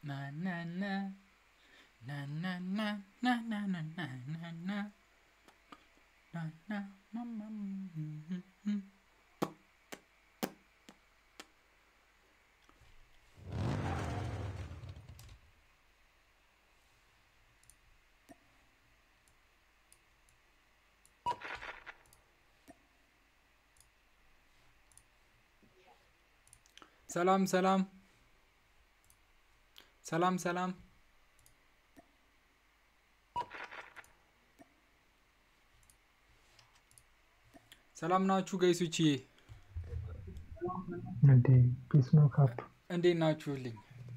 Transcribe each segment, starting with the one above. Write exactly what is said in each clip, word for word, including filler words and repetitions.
Na na na na na na na na na na na na na na mama. ሰላም ሰላም ሰላም ሰላም ሰላም ናችሁ ጋይሶች? እንዴ ፒስ ነው ካፕ እንዴት ናችሁልኝ?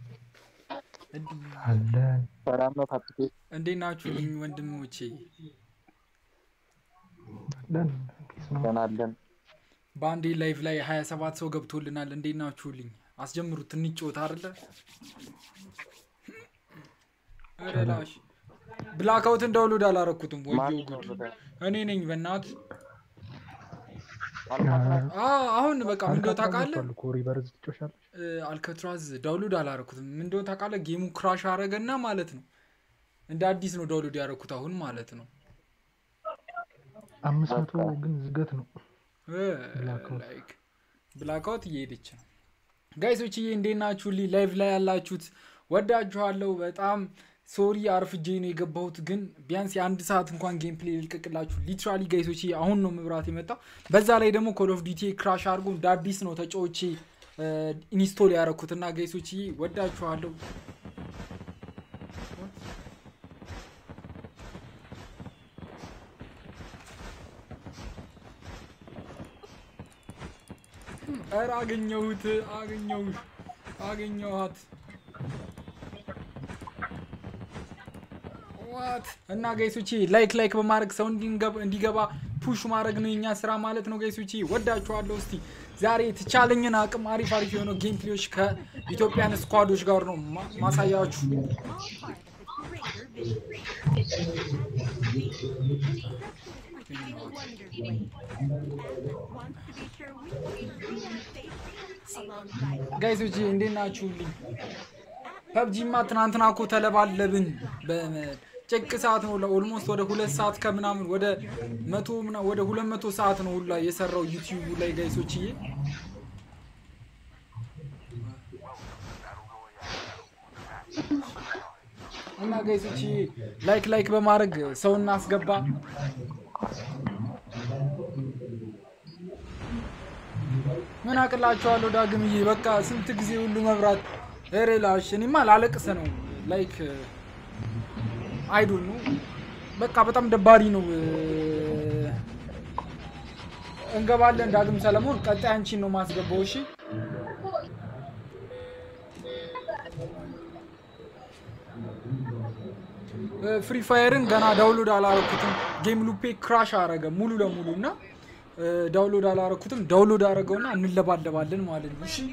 አለ ሰላም ነው ካፕ እንዴት ናችሁልኝ ወንድሞቼ? አለን ፒስ ነው አለን። ባንዴ ላይቭ ላይ ሃያ ሰባት ሰው ገብቶልናል። እንዴት ናችሁልኝ? አስጀምሩት እንጫወት አይደለ? አረላሽ ብላክአውትን ዳውንሎድ አላረኩትም ወይው ጉድ እኔ ነኝ በእናት አሁን በቃ ምን እንደው ታውቃለህ? ኮሪቨርዝ ትጮሻለሽ። አልከትራዝ ዳውንሎድ አላረኩትም። ምን እንደው ታውቃለህ? ጌሙ ክራሽ አረገና ማለት ነው እንደ አዲስ ነው ዳውንሎድ ያረኩት አሁን ማለት ነው። አምስት መቶ ግን ዝገት ነው ላይክ ብላክአውት እየሄደች ነው። ጋይሶች እንዴት ናችሁልኝ? ላይቭ ላይ ያላችሁት ወዳችኋለሁ በጣም ሶሪ አርፍጄ ነው የገባሁት፣ ግን ቢያንስ የአንድ ሰዓት እንኳን ጌም ፕሌይ ልቀቅላችሁ። ሊትራሊ ጋይሶች አሁን ነው መብራት የመጣው። በዛ ላይ ደግሞ ኮል ኦፍ ዲቲ ክራሽ አድርጎ እንደ አዲስ ነው ተጫውቼ ኢንስቶል ያደረኩትና ጋይሶች ወዳችኋለሁ። ኧረ አገኘሁት አገኘሁት አገኘኋት ዋት እና ጋይሶች ላይክ ላይክ በማድረግ ሰው እንዲገባ ፑሽ ማድረግ ነው የኛ ስራ ማለት ነው። ጋይሶች ወዳችኋለሁ። እስቲ ዛሬ የተቻለኝን አቅም አሪፍ አሪፍ የሆነ ጌም ፕሌዮች ከኢትዮጵያን ስኳዶች ጋር ነው ማሳያችሁ። ጋይሶች እንዴት ናችሁልኝ? ፐብጂማ ትናንትና እኮ ተለባለብን በጨቅ ሰዓት ነው ኦልሞስት ወደ ሁለት ሰዓት ከምናምን ወደ መቶ ምና ወደ ሁለት መቶ ሰዓት ነው ሁላ የሰራው ዩቲዩብ ላይ ጋይሶችዬ። እና ጋይሶች ላይክ ላይክ በማድረግ ሰው እናስገባ። ምን አቅላችኋለሁ ዳግምዬ በቃ ስንት ጊዜ ሁሉ መብራት ሬላሽ እኔማ ላለቅስ ነው ላይክ አይ ዶንት ኖ በቃ በጣም ደባሪ ነው። እንገባለን ዳግም ሰለሞን ቀጣይ አንቺን ነው ማስገባው። እሺ ፍሪ ፋየርን ገና ዳውንሎድ አላረኩትም። ጌም ሉፔ ክራሽ አረገ ሙሉ ለሙሉና ዳውንሎድ አላረኩትም። ዳውንሎድ አረገውና እንለባለባለን ማለት ነው። እሺ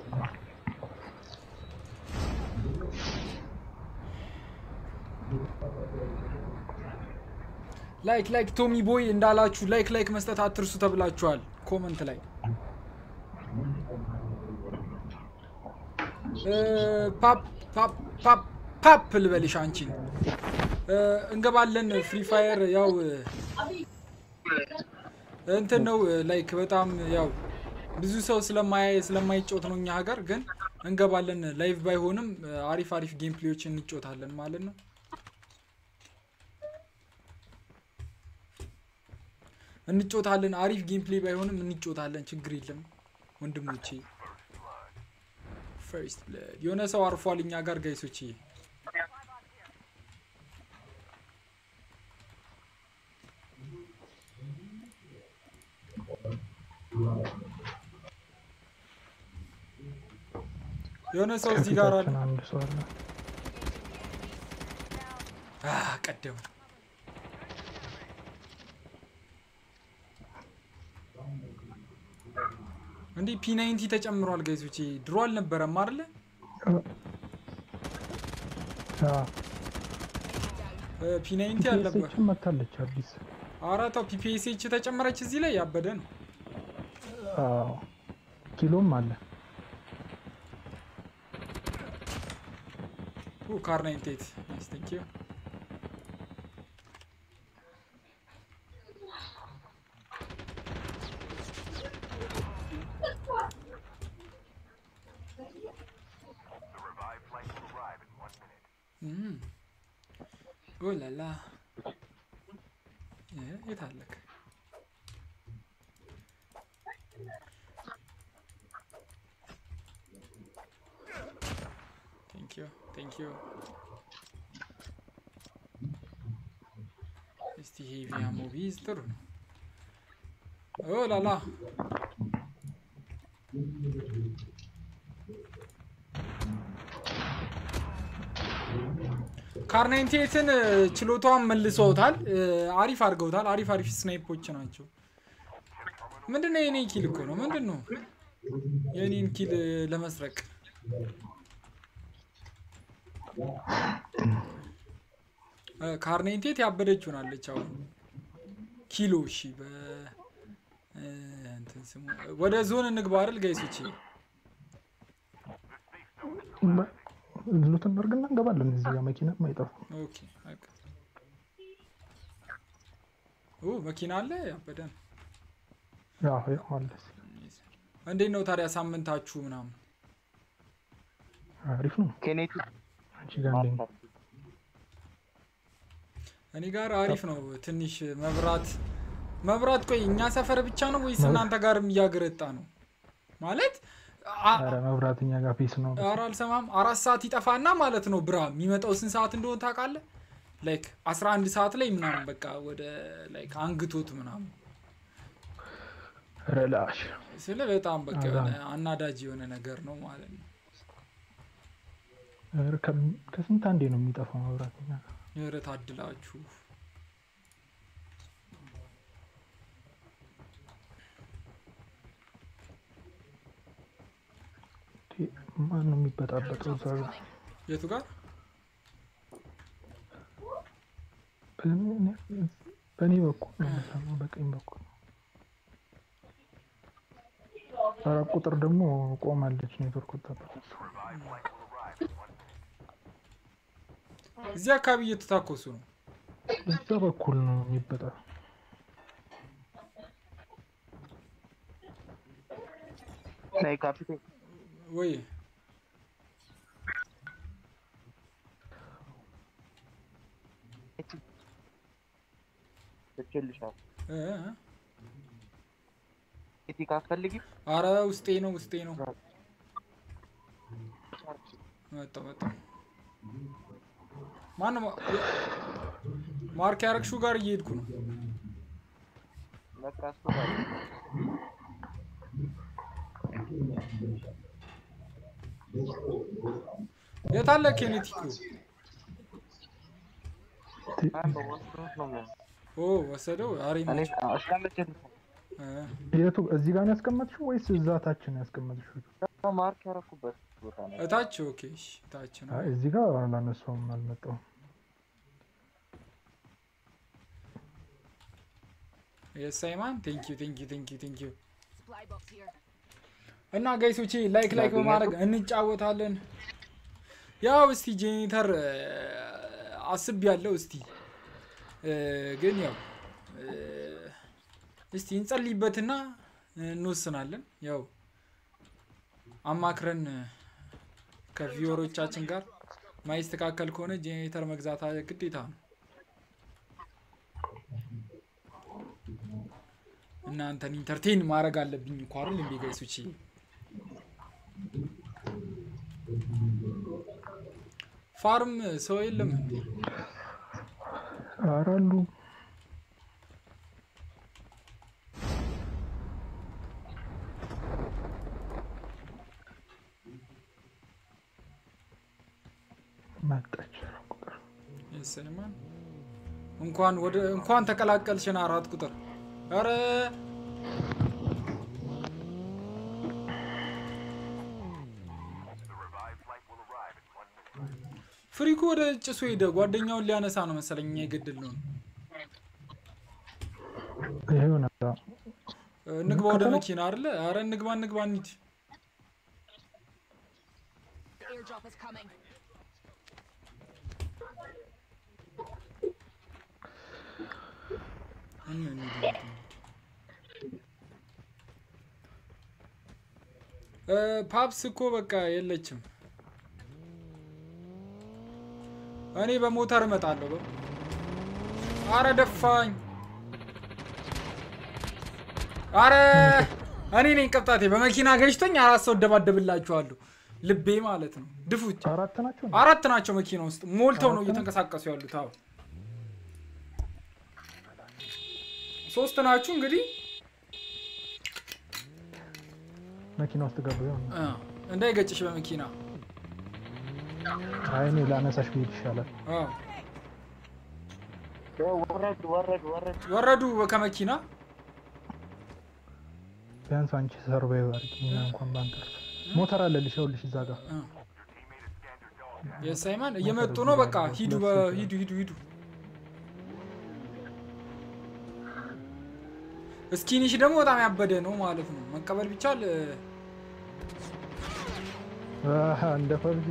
ላይክ ላይክ ቶሚ ቦይ እንዳላችሁ ላይክ ላይክ መስጠት አትርሱ ተብላችኋል ኮሜንት ላይ። ፓፕ ፓፕ ፓፕ ፓፕ ልበልሽ አንቺን እንገባለን ፍሪ ፋየር ያው እንትን ነው ላይክ በጣም ያው ብዙ ሰው ስለማያይ ስለማይጮት ነው እኛ ሀገር፣ ግን እንገባለን ላይቭ ባይሆንም አሪፍ አሪፍ ጌም ፕሌዮችን እንጮታለን ማለት ነው። እንጮታለን አሪፍ ጌም ፕሌይ ባይሆንም እንጮታለን፣ ችግር የለም ወንድሞቼ። ፈርስት ብለድ የሆነ ሰው አርፏል እኛ ጋር ጋይሶቼ። የሆነ ሰው እዚህ ጋር አለ። አህ ቀደም እንዴ ፒ ናይንቲ ተጨምሯል ጋይሶቼ። ድሮ አልነበረም አይደለ? አዎ ፒ ናይንቲ አልነበረ መታለች አዲስ። አራታው ፒፒኤስኤች ተጨመረች እዚህ ላይ ያበደ ነው። አዎ ኪሎም አለ። Oh, car ninety-eight. Nice, thank you. Hmm. Oh la la. Yeah, it had like. Thank you, thank you. Is the heavy ammo is there? Oh la la. ካር ninety-eightን ችሎታውን መልሰውታል አሪፍ አድርገውታል አሪፍ አሪፍ ስናይፖች ናቸው ምንድነው የኔ ኪል እኮ ነው ምንድነው የኔን ኪል ለመስረቅ ካር ninety-eight ያበደችው ናለች አሁን ኪሎ እሺ በ እንትን ስሙ ወደ ዞን እንግባ አይደል ጋይሶች ሉትን ወርግና እንገባለን እዚህ ጋር መኪና ማይጠፋ ኦኬ በቃ ኦ መኪና አለ ያበደን ያው ያው አለ እንዴት ነው ታዲያ ሳምንታችሁ ምናምን አሪፍ ነው ኬኔቲ አንቺ ጋር እንዴ እኔ ጋር አሪፍ ነው ትንሽ መብራት መብራት ቆይ እኛ ሰፈር ብቻ ነው ወይስ እናንተ ጋርም ያገረጣ ነው ማለት አረ መብራትኛ ጋር ፒስ ነው አራ አልሰማም አራት ሰዓት ይጠፋና ማለት ነው ብራ የሚመጣው ስንት ሰዓት እንደሆነ ታውቃለህ ላይክ አስራ አንድ ሰዓት ላይ ምናምን በቃ ወደ ላይክ አንግቶት ምናምን ረላሽ ስለ በጣም በቃ አናዳጅ የሆነ ነገር ነው ማለት ነው አረ ከስንት አንዴ ነው የሚጠፋው መብራትኛ የረት አድላችሁ ማን ነው የሚበጣበጠው ዛሬ የቱ ጋር በኔ በኩል ነው በቀኝ በኩል አራ ቁጥር ደግሞ ቆማለች ኔትወርክ ተጣጣ እዚህ አካባቢ እየተታኮሱ ነው እዛ በኩል ነው የሚበጣ ናይ ካፒቴን ወይ ተቸልሻል እ እቲ ካፈልጊ አረ ውስጤ ነው ውስጤ ነው መጣ መጣ ማን ማርክ ያረክሹ ጋር እየሄድኩ ነው ለካስቶ ጋር የታለ ኬኔቲኩ ኦ ወሰደው አሪ ነው አሽካለች የቱ እዚህ ጋር ያስቀመጥሽው ወይስ እዛ ታች ነው ያስቀመጥሽው ማርክ ያረኩበት ቦታ ነው እታች ኦኬ እሺ ታች ነው አይ እዚህ ጋር አላነሳውም አልመጣው Yes, Simon. Thank you, thank you, thank you, thank you. Supply box here. እና ጋይሶቼ ላይክ ላይክ በማድረግ እንጫወታለን ያው እስቲ ጄኒተር አስብ ያለው እስቲ ግን ያው እስቲ እንጸልይበትና እንወስናለን ያው አማክረን ከቪወሮቻችን ጋር ማይስተካከል ከሆነ ጄኒተር መግዛት ግዴታ ነው እናንተን ኢንተርቴን ማድረግ አለብኝ እኮ አይደል እንዴ ጋይሶቼ ፋርም ሰው የለም እንዴ አራሉ ማጣች ቁጥር የሰማን እንኳን ወደ እንኳን ተቀላቀልሽና አራት ቁጥር አረ ፍሪኩ ወደ ጭሱ ሄደ ጓደኛውን ሊያነሳ ነው መሰለኝ የገደል ነው ይሄው ነጣ ንግባ ወደ መኪና አይደለ አረ ንግባ ንግባ እንሂድ ፓፕስ እኮ በቃ የለችም። እኔ በሞተር እመጣለሁ። አረ ደፋኝ። አረ እኔ ነኝ ቀጣቴ በመኪና ገጭቶኝ አራት ሰው ደባደብላችኋለሁ። ልቤ ማለት ነው። ድፉት። አራት ናቸው አራት ናቸው መኪና ውስጥ ሞልተው ነው እየተንቀሳቀሱ ያሉት። አዎ ሶስት ናችሁ እንግዲህ መኪና ውስጥ ገቡ ያው አ እንዳይገጭሽ በመኪና አይኔ ላነሳሽ ብዬ ይሻላል። አዎ ወረዱ ወረዱ ወረዱ ወረዱ ከመኪና ቢያንስ አንቺ ሰርቫይቭ አድርጊና እንኳን ባንተርፍ ሞተር አለልሽ ይኸውልሽ እዛ ጋር የሳይማን እየመጡ ነው። በቃ ሂዱ ሂዱ ሂዱ ሂዱ። እስኪኒሽ ደግሞ በጣም ያበደ ነው ማለት ነው። መቀበል ቢቻል አሃ እንደ ፐብጂ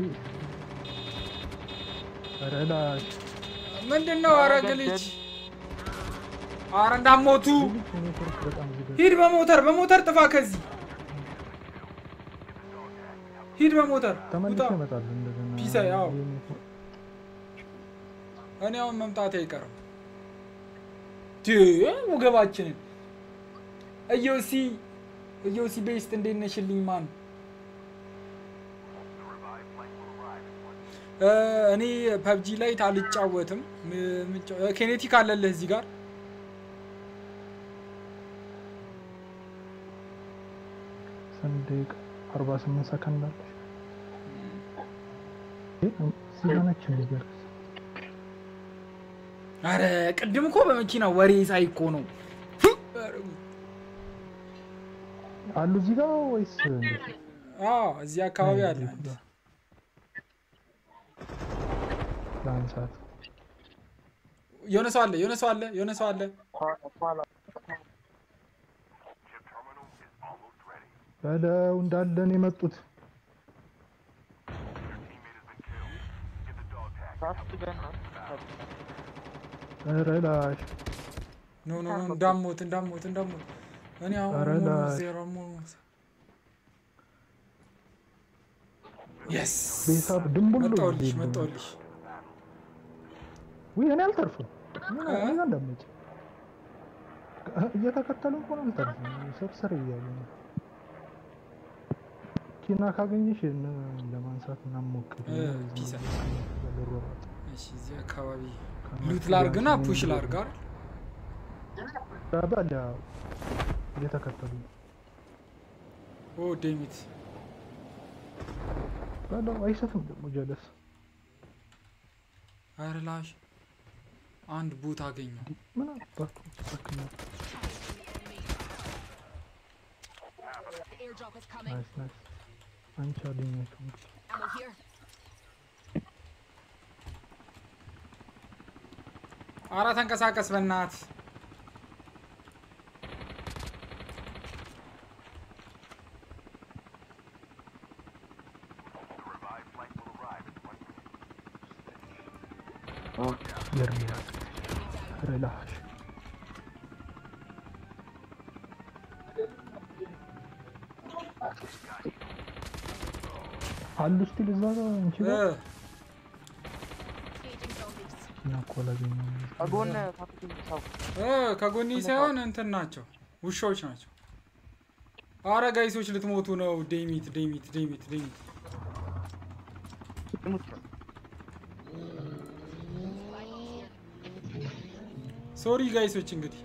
አረላሽ ምንድነው አረገልች? አረ እንዳሞቱ ሂድ በሞተር በሞተር ጥፋ ከዚህ ሂድ በሞተር ተመልሶ ይመጣል እንደገና ፒሳ ያው እኔ አሁን መምጣት አይቀርም። ዲ ወገባችንን እዮሲ እዮሲ ቤስት እንዴት ነሽልኝ ማን? እኔ ፐብጂ ላይ ታልጫወትም። ኬኔቲክ አለልህ እዚህ ጋር ሰንደቅ አርባ ስምንት ሰከንድ አለሽ። ሲጋናች ነገር አረ ቅድም እኮ በመኪና ወሬ ሳይኮ ነው አሉ እዚህ ጋር ወይስ? አዎ እዚህ አካባቢ አለ። ላንሳት የሆነ ሰው አለ የሆነ ሰው አለ የሆነ ሰው አለ። በለው እንዳለን የመጡት ረላሽ ኖ ኖ ኖ እንዳሞት እንዳሞት እንዳሞት እኔ አሁን ዜሮ ሞት yes ቤተሰብ ድምቡሉ መጣልሽ መጣልሽ ወይ እኔ አልተርፍም። ምን እንደምጭ እየተከተሉ እንኳን አልተርፍም። ሰብሰር እያሉ ነው። ኪና ካገኘሽ ለማንሳት እና ሞክር ፒሳ ለሮራት እሺ እዚህ አካባቢ ሉት ላርግና ፑሽ ላርግ አይደል? ታባላ እየተከተሉ ኦ ዴሚት ባለው አይሰፍም ደግሞ ጀለስ አረላሽ አንድ ቡት አገኘው። ምን አባቱ ተከነ ናይስ ናይስ አንቺ አለኛችሁ አራ ተንቀሳቀስ በእናት يرمي ريلاش አሉ ስቲል እዛ ጋር እንቺ ከጎን ታጥቂኝ ሰው እ ከጎኒ ሳይሆን እንትን ናቸው ውሾች ናቸው። አረ ጋይሶች ልትሞቱ ነው። ዴሚት ዴሚት ዴሚት ዴሚት ሶሪ ጋይሶች እንግዲህ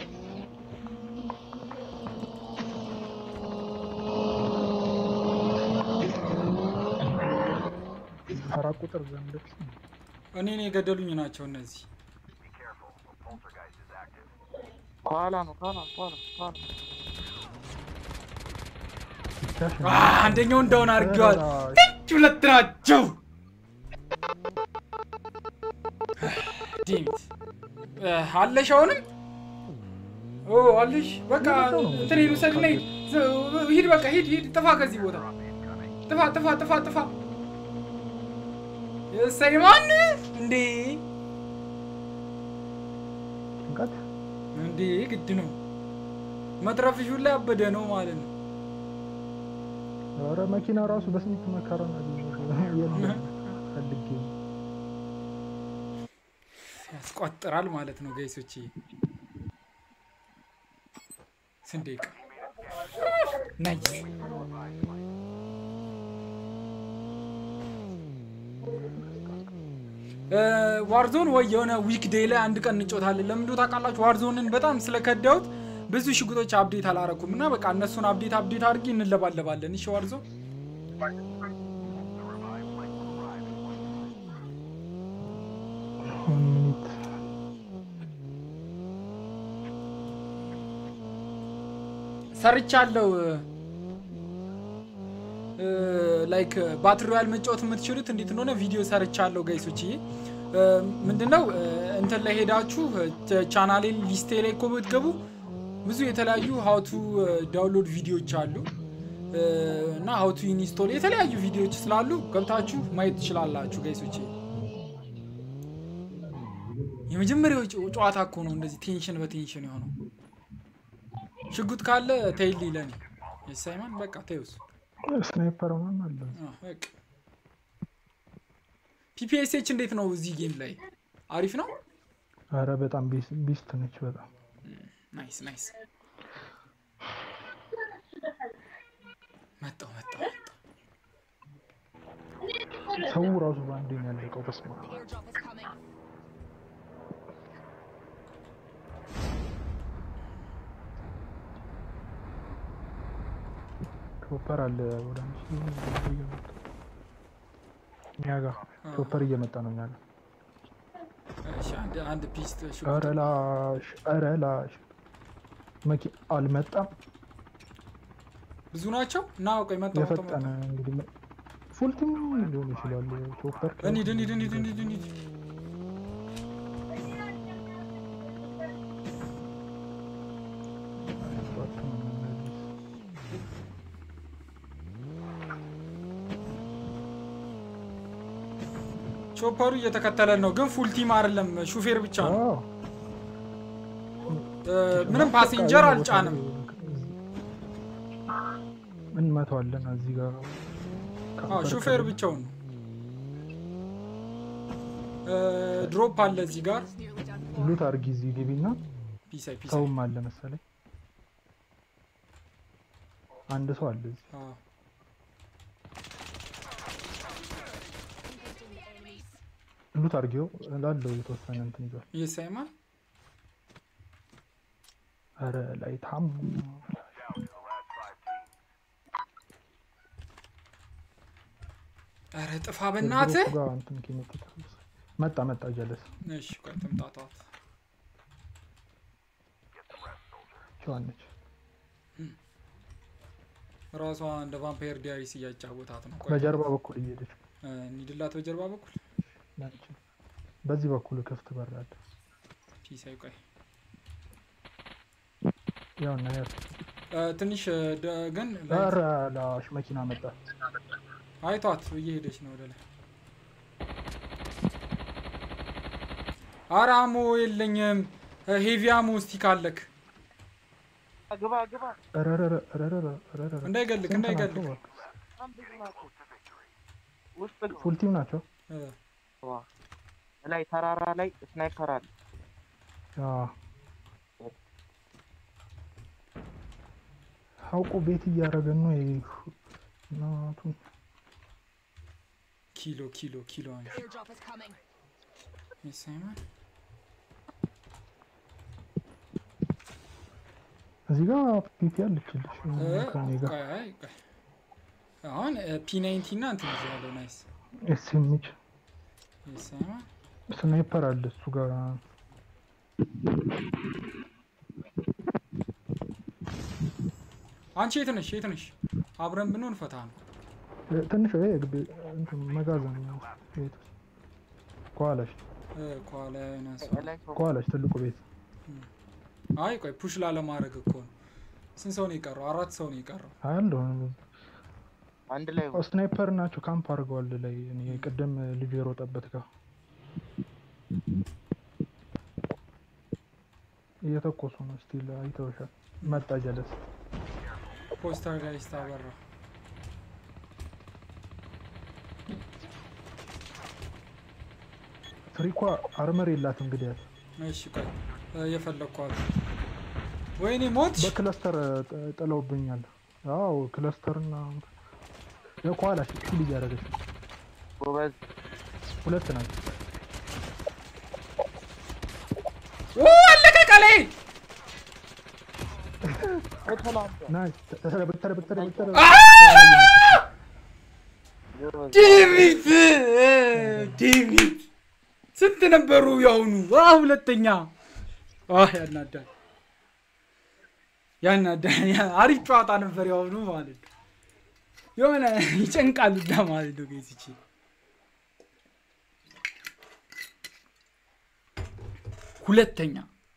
አራት ቁጥር ዘንድስ እኔ ነኝ የገደሉኝ ናቸው እነዚህ። ኋላ ነው ኋላ ኋላ ኋላ አንደኛው እንዳውን አርገዋል። ሁለት ናቸው። ዴሚት አለሽ አሁንም ኦ አለሽ በቃ እንትን ሄዱ ሰልነ ሂድ በቃ ሂድ ሂድ ጥፋ ከዚህ ቦታ ጥፋ ጥፋ ጥፋ ጥፋ የሰይማን እንዴ ጭንቀት እንዴ ግድ ነው መትረፍሽ ሁላ ያበደ ነው ማለት ነው። ኧረ መኪና ራሱ በስንት መከራ ነው የለም ፈልጌ ያስቆጥራል ማለት ነው ጋይሶቼ። ስንዴቅ ናይስ ዋርዞን ወይ የሆነ ዊክ ዴይ ላይ አንድ ቀን እንጮታለን። ለምን እንደው ታውቃላችሁ ዋርዞንን በጣም ስለከዳውት ብዙ ሽጉጦች አፕዴት አላረኩም እና በቃ እነሱን አፕዴት አፕዴት አድርጊ እንለባለባለን። እሺ ዋርዞ ሰርቻለሁ። ላይክ ባትሪ ሮያል መጫወት የምትችሉት እንዴት እንደሆነ ቪዲዮ ሰርቻለሁ ጋይሶችዬ። ምንድነው እንትን ላይ ሄዳችሁ ቻናሌ ሊስቴ ላይ እኮ ብትገቡ ብዙ የተለያዩ ሃው ቱ ዳውንሎድ ቪዲዮዎች አሉ እና ሃው ቱ ኢንስቶል የተለያዩ ቪዲዮዎች ስላሉ ገብታችሁ ማየት ትችላላችሁ ጋይሶችዬ። የመጀመሪያው ጨዋታ እኮ ነው እንደዚህ ቴንሽን በቴንሽን የሆነው። ሽጉጥ ካለ ተይሊ ለኔ የሳይማን በቃ ተይውስ ስናይፐር ማን አለ? አዎ በቃ ፒፒኤስኤች እንዴት ነው እዚህ ጌም ላይ አሪፍ ነው? አረ በጣም ቢስት ነች በጣም ናይስ ናይስ። መጣው መጣው መጣው ሰው ራሱ ባንዴ ነው ያለቀው። ተስማ ቾፐር አለ ወደ ኛጋ ቾፐር እየመጣ ነው ኛጋ። እሺ አንድ አንድ ፒስት ሹት አረላሽ አረላሽ መኪ አልመጣም። ብዙ ናቸው እና ቆይ መጣው መጣው የፈጠነ እንግዲህ ፉል ቲም ሊሆን ይችላል። ቾፐር እንሂድ እንሂድ እንሂድ እንሂድ እንሂድ ቾፐሩ እየተከተለን ነው ግን ፉል ቲም አይደለም ሹፌር ብቻ ነው። ምንም ፓሴንጀር አልጫንም። እንመታዋለን እዚህ ጋር አዎ ሹፌር ብቻውን ነው። ድሮፕ አለ እዚህ ጋር ሉት አርጊ እዚህ ግቢና ፒስ አይ ፒስ ሰውም አለ መሰለኝ አንድ ሰው አለ እዚህ። አዎ ሉት አርጊው ላለው የተወሰነ እንትን ይዟል። የሳይማን አረ ላይ ታም አረ ጥፋ በእናትህ ጋር እንትን ኪኔቲክ መጣ መጣ ጀለስ እሺ ቆይ ተምጣጣት ቻንች ራሷ እንደ ቫምፓየር ዲያሪስ እያጫወታት ነው። ቆይ በጀርባ በኩል እየሄደች እንሂድላት በጀርባ በኩል ናንቺ በዚህ በኩል ከፍት በራለ ፒስ አይ ቆይ ያው እና ያው ትንሽ ግን ኧረ ላሽ መኪና መጣ አይቷት እየሄደች ነው ወደ ላይ። አራሞ የለኝም ሄቪ አሞ እስቲ ካለክ ግባ ግባ አረረረ አረረረ አረረረ እንዳይገልክ እንዳይገልክ ውስጥ ፉል ቲም ናቸው። ዋ ላይ ተራራ ላይ ስናይፐር አለ። አዎ አውቆ ቤት እያደረገን ነው እናቱ ኪሎ ኪሎ ኪሎ አንቺ የሳይማን እዚህ ጋር ፒፒ አለችልሽ ከኔ ጋር አይ አይ አሁን ፒ ናይንቲ እና እንትን ይዘዋለሁ። ናይስ ኤስኤምኤች የሳይማን ስናይፐር አለ እሱ ጋር አንቺ የት ነሽ የት ነሽ? አብረን ብንሆን ፈታ ነው። ትንሽ ወይ ግብ እንትን መጋዘን ነው ቤት ኳላሽ ኳላ ናስ ኳላሽ ትልቁ ቤት። አይ ቆይ ፑሽ ላለ ማድረግ እኮ ነው። ስንት ሰው ነው የቀረው? አራት ሰው ነው የቀረው። አለው አንድ ላይ ስናይፐር ናቸው ካምፕ አድርገዋል ላይ እኔ ቅድም ልጅ የሮጠበት ጋር እየተኮሱ ነው ስቲል አይተውሻል መጣ ጀለስ ፖስተር ላይ ስታበራ ፍሪኳ አርመር የላት እንግዲህ ያለ እሺ ቆይ እየፈለኳት ወይኔ ሞት በክለስተር ጥለውብኛል አዎ ክለስተርና የኳላ ኪል እያደረገች ጎበዝ ሁለት ናቸው ኦ አለቀቀለ ናይስ ተረበተረ በተረ በተረ ዴቪድ ዴቪድ ስንት ነበሩ ያውኑ ዋ ሁለተኛ አህ ያናዳል ያናዳል አሪፍ ጨዋታ ነበር ያውኑ ማለት የሆነ ይጨንቃል ማለት ነው ገይስቺ ሁለተኛ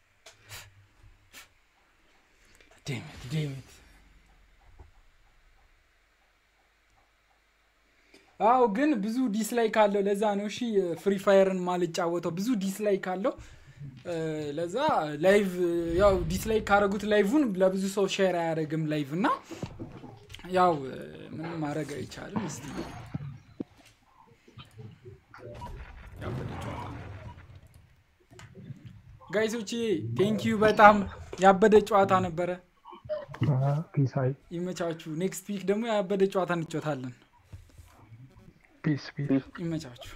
ዴቪድ ዴቪድ አው ግን ብዙ ዲስላይክ አለው ለዛ ነው እሺ ፍሪ ፋየርን ማልጫወተው ብዙ ዲስላይክ አለው ለዛ ላይቭ ያው ዲስላይክ ካረጉት ላይቭን ለብዙ ሰው ሼር አያደርግም ላይቭ እና ያው ምን ማድረግ አይቻልም እስቲ ጋይሶች ቴንክ ዩ በጣም ያበደ ጨዋታ ነበረ ፒስ አይ ይመቻችሁ ኔክስት ዊክ ደግሞ ያበደ ጨዋታ እንጫወታለን ፒስ ፒስ ይመቻችሁ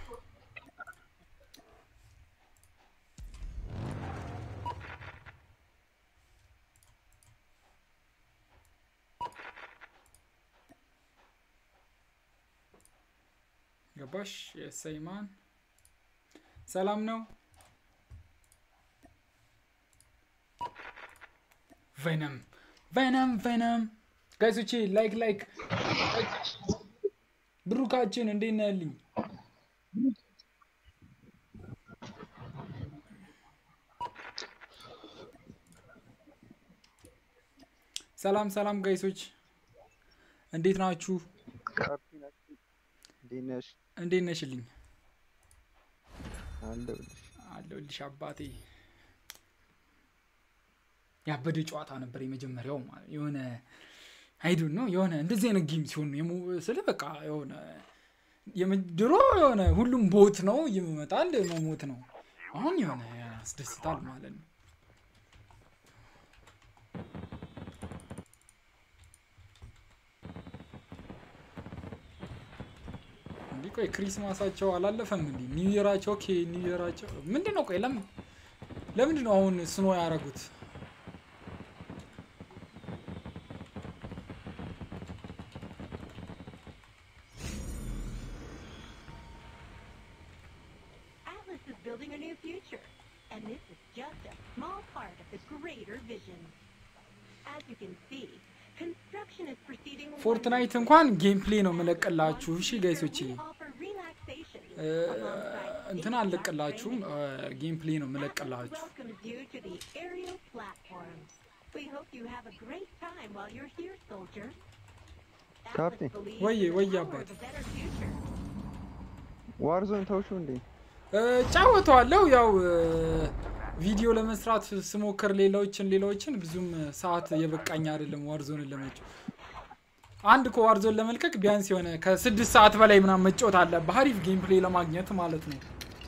ገባሽ የሰይማን ሰላም ነው ቬነም ቬነም ቬነም ጋይሶቼ ላይክ ላይክ ብሩካችን እንዴት ነህ ያልኝ ሰላም ሰላም ጋይሶች እንዴት ናችሁ እንዴት ነሽ እንዴት ነሽልኝ አለሁልሽ አለሁልሽ አባቴ ያበደ ጨዋታ ነበር የመጀመሪያው ማለት የሆነ አይ ዶንት ኖ የሆነ እንደዚህ አይነት ጌም ሲሆን ስለ በቃ የሆነ የድሮ የሆነ ሁሉም ቦት ነው ይመጣል መሞት ነው አሁን የሆነ ያስደስታል ማለት ነው እንዴ ቆይ ክሪስማሳቸው አላለፈም እንዴ ኒው ይራቸው ኦኬ ኒው ይራቸው ምንድነው ቆይ ለምን ለምንድነው አሁን ስኖ ያረጉት building a new future, and this is just a small part of the greater vision. As you can see, construction is proceeding. ፎርትናይት እንኳን ጌም ፕሌይ ነው መለቀላችሁ እሺ ጋይሶቼ እንትና አለቀላችሁ ጌም ፕሌይ ነው መለቀላችሁ We hope you have a great time while you're here, soldier. Captain. ወይ ወይ አባት ዋርዞን ተውሹ እንዴ ጫወተዋለሁ ያው ቪዲዮ ለመስራት ስሞክር ሌላዎችን ሌላዎችን ብዙም ሰዓት የበቃኝ አይደለም ዋርዞን ለመጫወት አንድ ኮ ዋርዞን ለመልቀቅ ቢያንስ የሆነ ከ6 ሰዓት በላይ ምናምን መጫወት አለበት አሪፍ ጌም ፕሌይ ለማግኘት ማለት ነው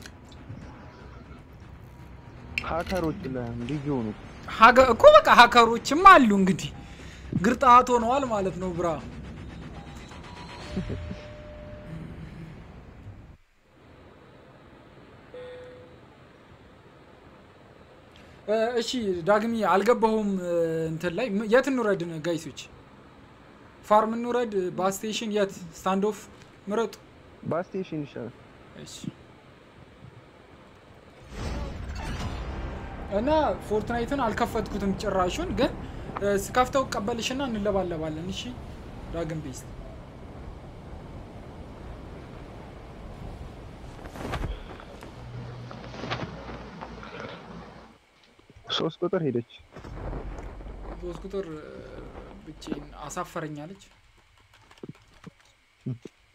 ሃከሮች ለልጅ ሆኑ ሃገ እኮ በቃ ሃከሮችም አሉ እንግዲህ ግርጣት ሆነዋል ማለት ነው ብራ እሺ ዳግሚ አልገባሁም እንትን ላይ የት እንውረድ ጋይሶች ፋርም እንውረድ ባስ ስቴሽን የት ስታንድ ኦፍ ምረጡ ባስ ስቴሽን ይሻላል እሺ እና ፎርትናይትን አልከፈትኩትም ጭራሹን ግን ስከፍተው ቀበልሽና እንለባለባለን እሺ ዳግም ቤስት ሶስት ቁጥር ሄደች ሶስት ቁጥር ብቻዬን አሳፈረኛለች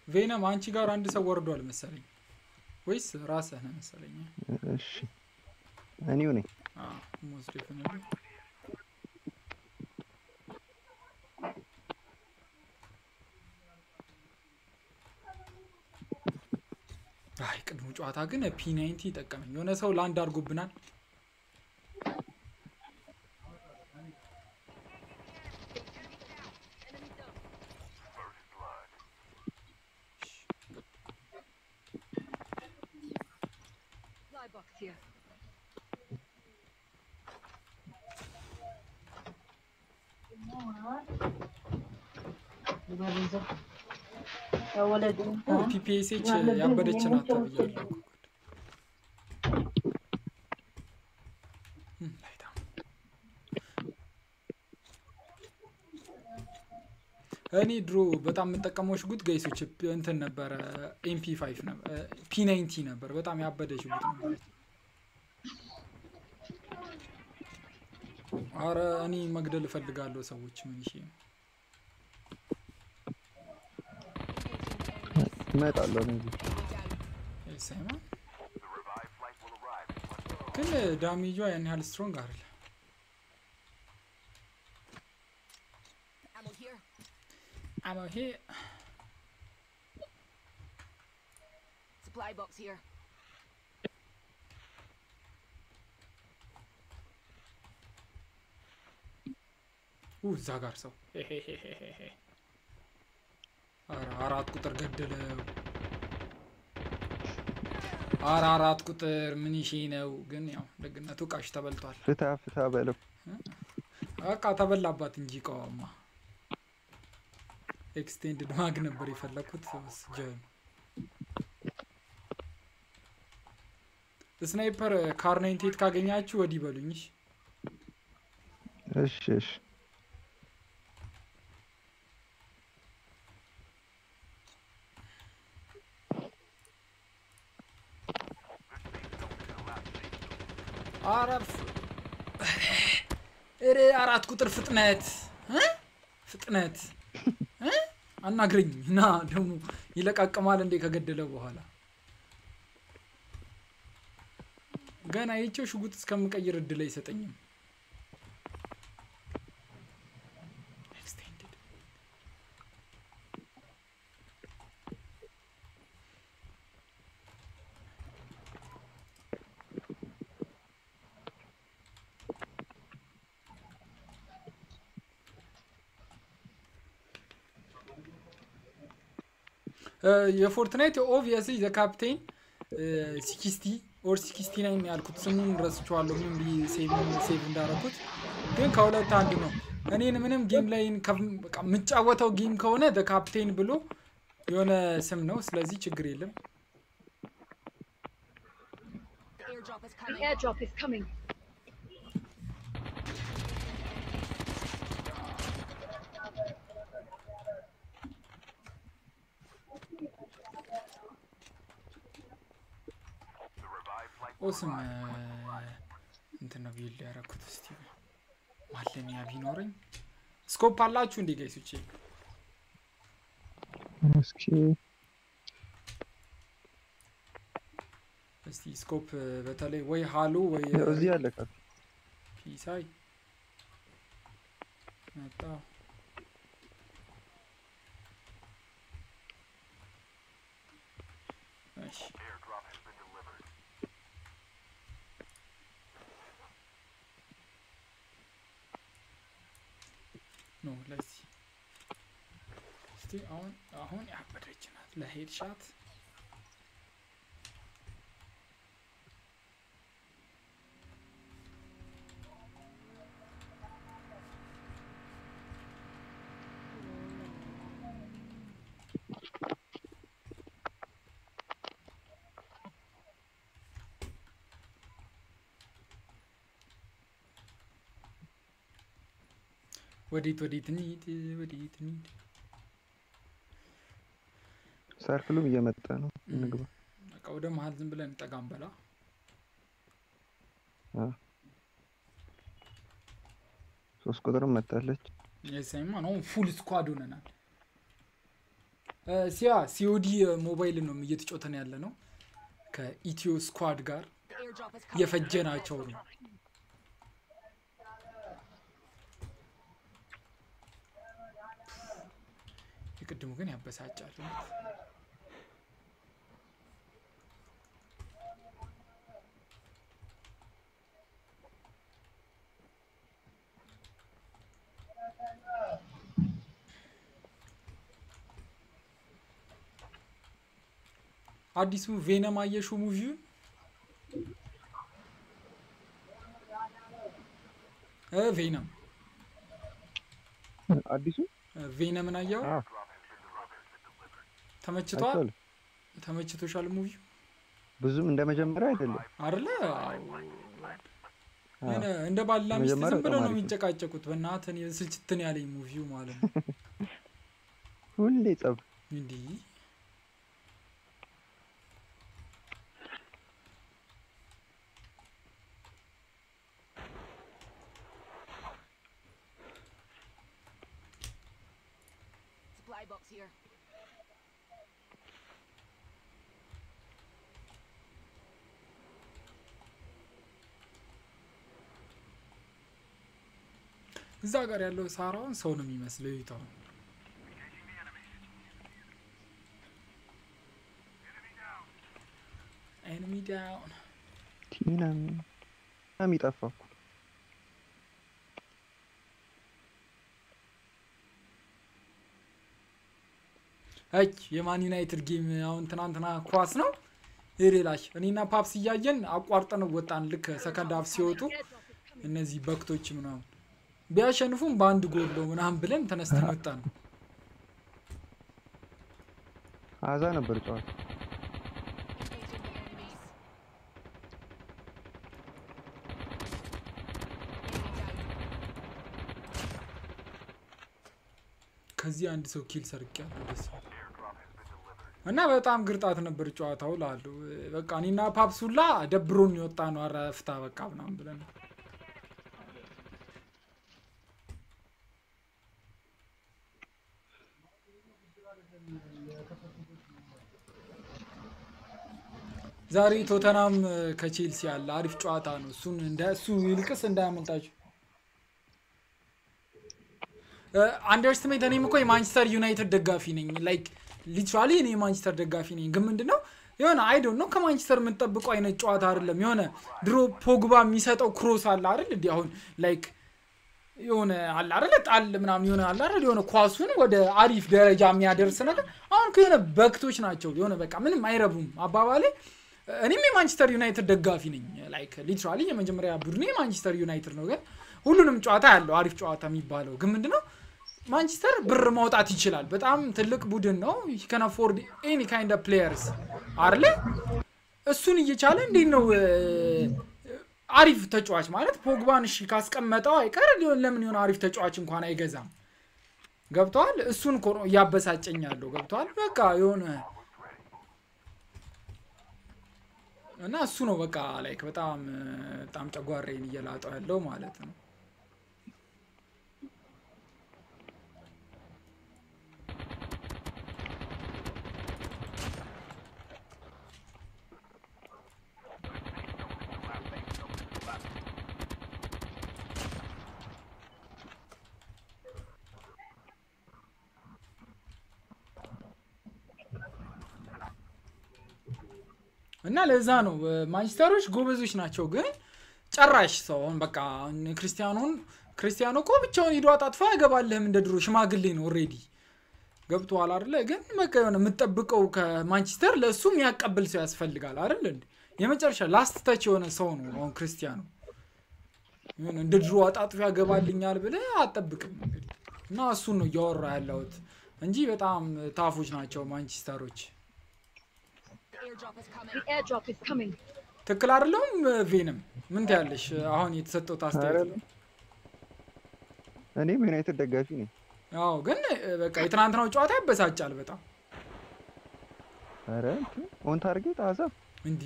ቬነም አንቺ ጋር አንድ ሰው ወርዷል መሰለኝ ወይስ ራስህ ነህ መሰለኝ? እሺ እኔው ነኝ። አዎ ሞስት ዴፊኒትሊ አይ ቅድሙ ጨዋታ ግን ፒ ናይንቲ ተጠቀመኝ። የሆነ ሰው ላንድ አድርጎብናል። ፒፒኤስኤች ያበደች ናት ተብያለሁ። እኔ ድሮ በጣም የምጠቀመው ሽጉጥ ጋይሶች እንትን ነበረ ኤም ፒ ፋይቭ ነበር ፒ ናይንቲ ነበር። በጣም ያበደ ሽጉጥ ነበር። አረ እኔ መግደል እፈልጋለሁ ሰዎች ምን ይሄ እመጣለሁ እንጂ እሰማ ግን ዳሜጇ ያን ያህል ስትሮንግ አይደለም። ammo here. Supply box here. ኡ ዛጋር ሰው አራ አራት ቁጥር ገደለው። አራ አራት ቁጥር ምን ይሄ ነው ግን ያው ደግነቱ ቃሽ ተበልቷል። ፍታ ፍታ በለው አቃ ተበላባት እንጂ ቆማ ኤክስቴንድድ ማግ ነበር የፈለኩት ወስጀን ስናይፐር ካር ናይንቲ ኤይት ካገኛችሁ ወዲ በሉኝ። እሺ እሺ አራፍ እረ አራት ቁጥር ፍጥነት እ ፍጥነት እ አናግረኝ ና ደሙ ይለቃቀማል እንዴ ከገደለ በኋላ ገና ይቸው ሽጉጥ እስከምቀይር እድል አይሰጠኝም። ኤክስቴንድድ የፎርትናይት ኦብቪየስሊ ዘ ካፕቴን ሲክስቲ ኦር ሲክስቲ ናይን ያልኩት ስሙን ረስቼዋለሁ። ምን ቢ ሴቭ ሴቭ እንዳደረኩት ግን ከሁለት አንድ ነው። እኔን ምንም ጌም ላይ በቃ የምጫወተው ጌም ከሆነ ዘ ካፕቴን ብሎ የሆነ ስም ነው። ስለዚህ ችግር የለም። The airdrop is coming. ኦስም እንትን ነው ቢል ያደረኩት። እስቲ ማለሚያ ቢኖረኝ ስኮፕ አላችሁ እንዴ ጋይሶቼ? እስኪ እስቲ ስኮፕ በተለይ ወይ ሃሎ ወይ እዚህ አለ ካፍ ፒሳይ መጣ እሺ ኖ ለዚ እስቲ አሁን አሁን ያበደች ናት ለሄድ ሻት ወዲት ወዲት እንሂድ ወዲት እንሂድ። ሰርክሉም እየመጣ ነው። እንግባ በቃ ወደ መሀል ዝም ብለን ጠጋም በላ። አ ሶስት ቁጥርም መጣለች። የሰይማ ነው ፉል ስኳድ ሆነናል። ሲያ ሲኦዲ ሞባይል ነው እየተጫወተን ያለ ነው ከኢትዮ ስኳድ ጋር The airdrop is coming. የፈጀናቸው ነው የቅድሙ ግን ያበሳጫል አዲሱ ቬነም አየሹ ሙቪው እ ቬነም አዲሱ ቬነምን አየው አዎ ተመችቷል አይቷል። ተመችቶሻል ሙቪው ብዙም እንደመጀመሪያ አይደለም አይደለ እኔ እንደ ባላ ሚስት መጀመሪያ ዝም ብለው ነው በጣም አሪፍ ነው። የሚጨቃጨቁት በእናትህ ስልችትን ያለኝ ሙቪው ማለት ነው ሁሌ ጸብ እንዴ Supply box here. እዛ ጋር ያለው ሳራውን ሰው ነው የሚመስለው ይታው enemy down ቲና የሚጠፋው አይ የማን ዩናይትድ ጌም አሁን ትናንትና ኳስ ነው ይሬላሽ እኔና ፓፕስ እያየን አቋርጠን ወጣን ልክ ሰከንድ ሃፍ ሲወጡ እነዚህ በክቶች ምናምን ቢያሸንፉም በአንድ ጎል ነው ምናምን ብለን ተነስተን ወጣን አዛ ነበር ጨዋታ Engaging the enemies. ከዚህ አንድ ሰው ኪል ሰርቂያለሁ ደስ እና በጣም ግርጣት ነበር ጨዋታው ላሉ በቃ እኔና ፓፕሱላ ደብሮን ይወጣ ነው አረፍታ በቃ ምናምን ብለን ዛሬ ቶተናም ከቼልሲ ያለ አሪፍ ጨዋታ ነው እሱን እንደ እሱ ይልቅስ እንዳያመልጣችሁ አንደርስቲሜት እኔም እኮ የማንቸስተር ዩናይትድ ደጋፊ ነኝ ላይክ ሊትራሊ እኔ የማንቸስተር ደጋፊ ነኝ ግን ምንድነው የሆነ አይ ዶንት ኖ ከማንቸስተር የምንጠብቀው አይነት ጨዋታ አይደለም የሆነ ድሮ ፖግባ የሚሰጠው ክሮስ አለ አይደል እንዴ አሁን ላይክ የሆነ አለ አይደል ጣል ምናምን የሆነ አለ አይደል የሆነ ኳሱን ወደ አሪፍ ደረጃ የሚያደርስ ነገር አሁን ከሆነ በክቶች ናቸው የሆነ በቃ ምንም አይረቡም አባባሌ እኔም የማንቸስተር ዩናይትድ ደጋፊ ነኝ ላይክ ሊትራሊ የመጀመሪያ ቡድኔ ማንቸስተር ዩናይትድ ነው ግን ሁሉንም ጨዋታ ያለው አሪፍ ጨዋታ የሚባለው ግን ምንድነው ማንቸስተር ብር ማውጣት ይችላል በጣም ትልቅ ቡድን ነው you can afford any kind of players አይደል እሱን እየቻለ እንዴት ነው አሪፍ ተጫዋች ማለት ፖግባን እሺ ካስቀመጠው አይቀር ለምን ይሆን አሪፍ ተጫዋች እንኳን አይገዛም ገብቷል እሱን ኮ ያበሳጨኛለሁ ገብቷል በቃ የሆነ እና እሱ ነው በቃ ላይክ በጣም በጣም ጨጓራዬን እየላጠው ያለው ማለት ነው እና ለዛ ነው ማንቸስተሮች ጎበዞች ናቸው ግን ጨራሽ ሰውን በቃ ክርስቲያኖን ክርስቲያኖ እኮ ብቻውን ሄዶ አጣጥፋ ያገባልህም እንደ ድሮ ሽማግሌ ነው ኦሬዲ ገብቷል አይደለ ግን በቃ የሆነ የምትጠብቀው ከማንቸስተር ለሱ የሚያቀብል ሰው ያስፈልጋል አይደል እንዴ የመጨረሻ ላስት ታች የሆነ ሰው ነው አሁን ክርስቲያኖ የሆነ እንደ ድሮ አጣጥፋ ያገባልኛል ብለ አጠብቅም እንግዲህ እና እሱ ነው ያወራ ያለውት እንጂ በጣም ታፎች ናቸው ማንቸስተሮች The airdrop is coming. The airdrop is coming. ትክክል አይደለም ቬንም ምን ታያለሽ አሁን የተሰጠው ታስታውቅ እኔም ዩናይትድ ደጋፊ ነኝ አዎ ግን በቃ የትናንትናው ጨዋታ ያበሳጫል በጣም አረ ኦን ታርጌት አዛ እንዴ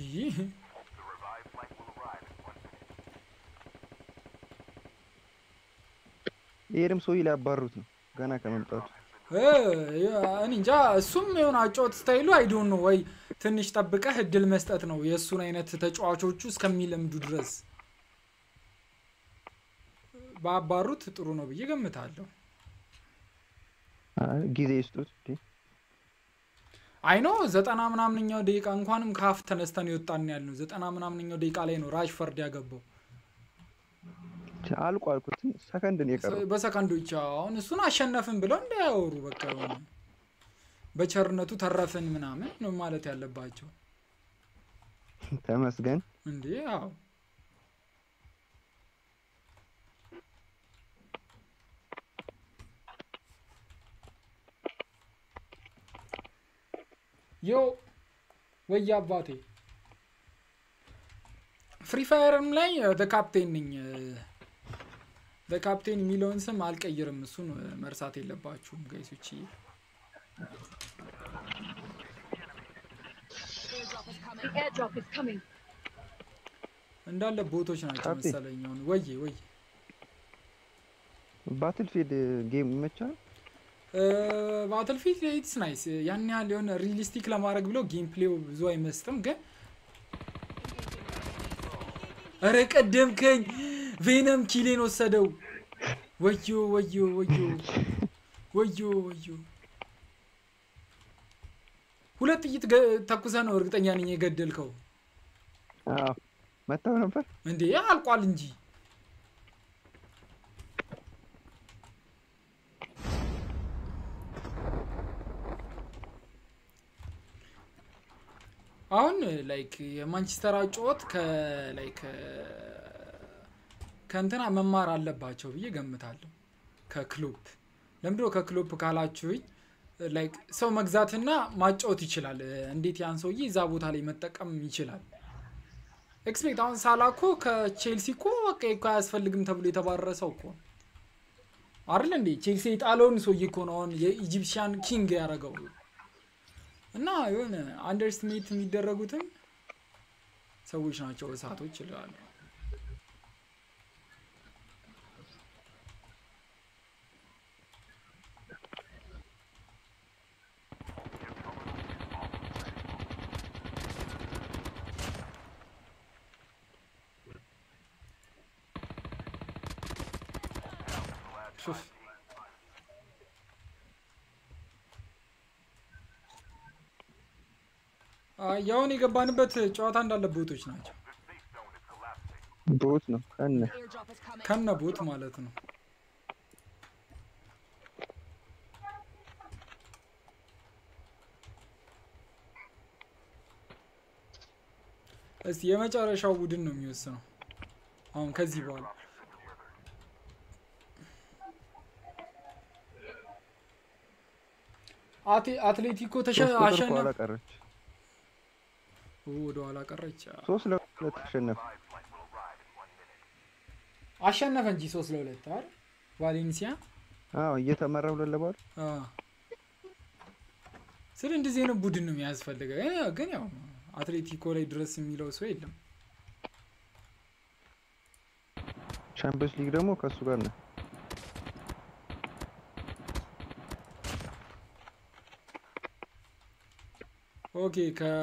ይሄም ሰው ይላባሩት ነው ገና ከመምጣቱ እኔ እንጃ እሱም የሆነ አጫወት ስታይሉ አይ ዶንት ኖ ወይ ትንሽ ጠብቀህ እድል መስጠት ነው የእሱን አይነት ተጫዋቾቹ እስከሚለምዱ ድረስ ባባሩት ጥሩ ነው ብዬ ገምታለሁ። አይ ጊዜ ይስጡት እንዴ አይ ኖ ዘጠና ምናምንኛው ደቂቃ እንኳንም ካፍ ተነስተን ይወጣን ያልነው ዘጠና ምናምንኛው ደቂቃ ላይ ነው ራሽፈርድ ያገባው። አልቆ አልኩት ሰከንድ ነው የቀረው በሰከንዶች አሁን እሱን አሸነፍን ብለው እንዳያወሩ በቃ በቸርነቱ ተረፈን ምናምን ነው ማለት ያለባቸው። ተመስገን እንዴ አዎ ዮ ወይ አባቴ ፍሪ ፋየርም ላይ ዘ ካፕቴን ነኝ ዘ ካፕቴን የሚለውን ስም አልቀይርም እሱን መርሳት የለባችሁም ጋይሶች። Airdrop is coming. እንዳለ ቦቶች ናቸው መሰለኝ አሁን ወይ ወይ ባትልፊልድ ጌም ይመቻል። ባትልፊልድ ኢትስ ናይስ ያን ያህል የሆነ ሪሊስቲክ ለማድረግ ብሎ ጌም ፕሌው ብዙ አይመስጥም ግን አረ ቀደምከኝ ቬነም ኪሌን ወሰደው ወዮ ወዮ ወዮ ወዮ ወዮ ሁለት ጥይት ተኩሰ ነው እርግጠኛ ነኝ የገደልከው። አዎ መጣው ነበር እንዴ አልቋል እንጂ አሁን ላይክ የማንቸስተር አጫወት ከ ላይክ ከእንትና መማር አለባቸው ብዬ ገምታለሁ ከክሎፕ። ለምንድነው ከክሎፕ ካላችሁኝ ላይክ ሰው መግዛትና ማጫወት ይችላል እንዴት ያን ሰውዬ እዛ ቦታ ላይ መጠቀም ይችላል። ኤክስፔክት አሁን ሳላኮ ከቼልሲ እኮ በቃ እኮ አያስፈልግም ተብሎ የተባረሰው እኮ አይደል እንዴ ቼልሲ የጣለውን ሰውዬ እኮ ነው አሁን የኢጂፕሽያን ኪንግ ያደረገው። እና የሆነ አንደርስቲሜት የሚደረጉትም ሰዎች ናቸው እሳቶች ይላሉ። ሹፍ ያውን የገባንበት ጨዋታ እንዳለ ቦቶች ናቸው። ቦት ነው ከነ Airdrop is coming. ከነ ቦት ማለት ነው። እስቲ የመጨረሻው ቡድን ነው የሚወስነው አሁን ከዚህ በኋላ አቲ አትሌቲኮ ተሸነፈ ቀረች ወደ ኋላ ቀረች ሶስት ለሁለት ተሸነፈ አሸነፈ እንጂ ሶስት ለሁለት አይደል ቫሌንሲያ አዎ እየተመራው ለለባል አዎ ስለ እንደዚህ ነው ቡድን ነው የሚያስፈልገው ግን ያው አትሌቲኮ ላይ ድረስ የሚለው ሰው የለም። ቻምፒየንስ ሊግ ደግሞ ከሱ ጋር ነው። ኦኬ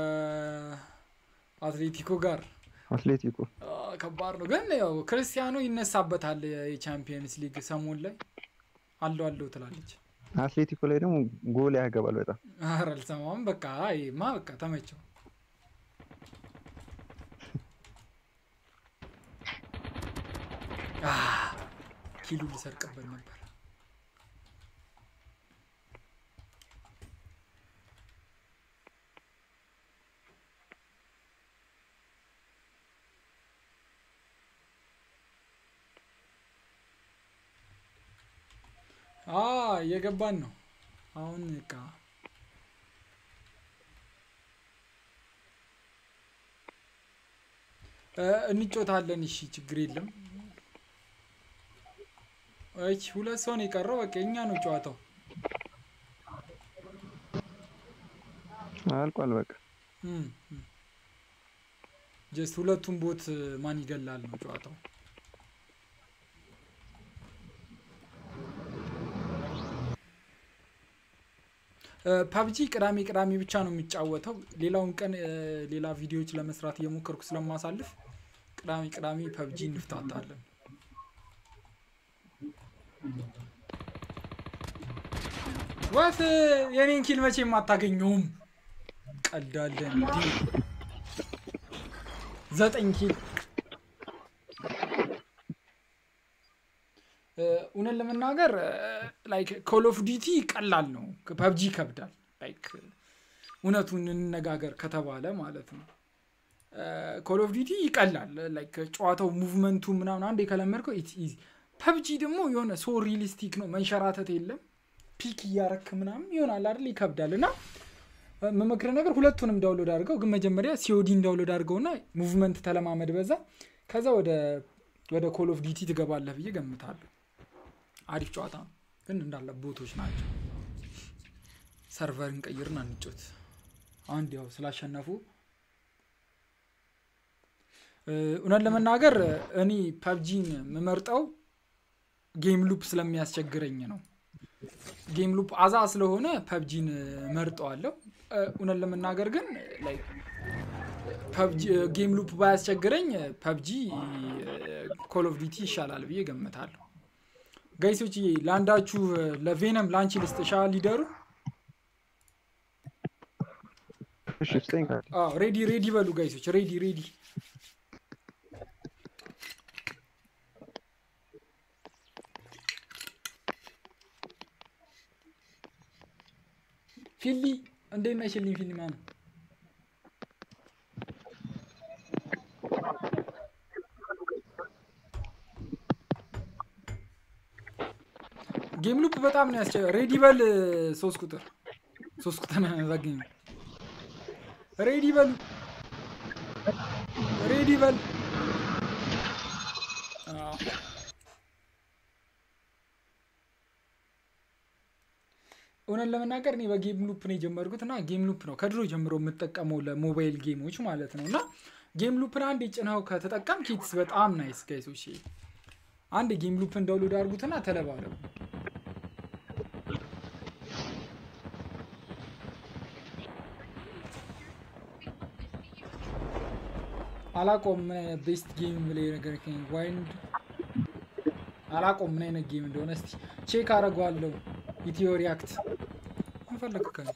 ከአትሌቲኮ ጋር አትሌቲኮ ከባድ ነው ግን ያው ክርስቲያኖ ይነሳበታል የቻምፒየንስ ሊግ ሰሞን ላይ አለው አለው ትላለች። አትሌቲኮ ላይ ደግሞ ጎል ያገባል በጣም ኧረ አልሰማም በቃ አይማ በቃ ተመቸው። አ ኪሉ ሊሰርቅበት ነበር። አ የገባን ነው አሁን በቃ እንጮታለን። እሺ ችግር የለም። እሺ ሁለት ሰው ነው የቀረው በቃ እኛ ነው ጨዋታው አልቋል በቃ እም ጀስት ሁለቱም ቦት ማን ይገላል ነው ጨዋታው። ፓብጂ ቅዳሜ ቅዳሜ ብቻ ነው የሚጫወተው ሌላውን ቀን ሌላ ቪዲዮዎች ለመስራት እየሞከርኩ ስለማሳልፍ ቅዳሜ ቅዳሜ ፓብጂ እንፍታታለን ወፍ የኔን ኪል መቼም አታገኘውም ቀልዳለን እንዴ ዘጠኝ ኪል እውነት ለመናገር ላይክ ኮል ኦፍ ዲቲ ቀላል ነው ፓብጂ ይከብዳል ላይክ እውነቱን እንነጋገር ከተባለ ማለት ነው ኮል ኦፍ ዲቲ ይቀላል ላይክ ጨዋታው ሙቭመንቱ ምናምን አንዴ ከለመድከው ኢት ኢዚ ፓብጂ ደግሞ የሆነ ሶ ሪሊስቲክ ነው መንሸራተት የለም ፒክ ያረክ ምናምን ይሆናል አይደል ይከብዳልና መመክረ ነገር ሁለቱንም ዳውንሎድ አድርገው ግን መጀመሪያ ሲኦዲ ዳውንሎድ አድርገውና ሙቭመንት ተለማመድ በዛ ከዛ ወደ ወደ ኮል ኦፍ ዲቲ ትገባለህ ብዬ ገምታለሁ አሪፍ ጨዋታ ግን እንዳለ ቦቶች ናቸው ሰርቨርን ቀይርና እንጫወት አንድ ያው ስላሸነፉ እውነት ለመናገር እኔ ፓብጂን መመርጠው ጌም ሉፕ ስለሚያስቸግረኝ ነው ጌም ሉፕ አዛ ስለሆነ ፓብጂን መርጠዋለሁ እውነት ለመናገር ግን ላይክ ፓብጂ ጌም ሉፕ ባያስቸግረኝ ፓብጂ ኮል ኦፍ ዲቲ ይሻላል ብዬ ገምታለሁ ጋይሶች ላንዳችሁ ለቬነም ላንቺ ልስጥሻ ሊደሩ እሺ ስቴንካ አዎ ሬዲ ሬዲ በሉ ጋይሶች ሬዲ ሬዲ ፊሊ እንዴት ነሽልኝ ፊሊ ማን ጌም ሉፕ በጣም ነው ያስቸ ሬዲ በል ሶስት ቁጥር ሶስት ቁጥር ነው ያገኝ ሬዲ በል ሬዲ በል ኦነን ለመናገር እኔ በጌም ሉፕ ነው የጀመርኩትና ጌም ሉፕ ነው ከድሮ ጀምሮ የምጠቀመው ለሞባይል ጌሞች ማለት ነውና ጌም ሉፕን አንድ ጭናው ከተጠቀም ኪትስ በጣም ናይስ ጋይሶች አንድ ጌም ሉፕን ዳውንሎድ አድርጉትና ተለባለቡ አላቆም ቤስት ጌም ብለ ነገር ከኝ ዋይንድ አላቆም ምን አይነት ጌም እንደሆነ እስቲ ቼክ አረጋለሁ ኢትዮ ሪአክት አንፈልክ ከ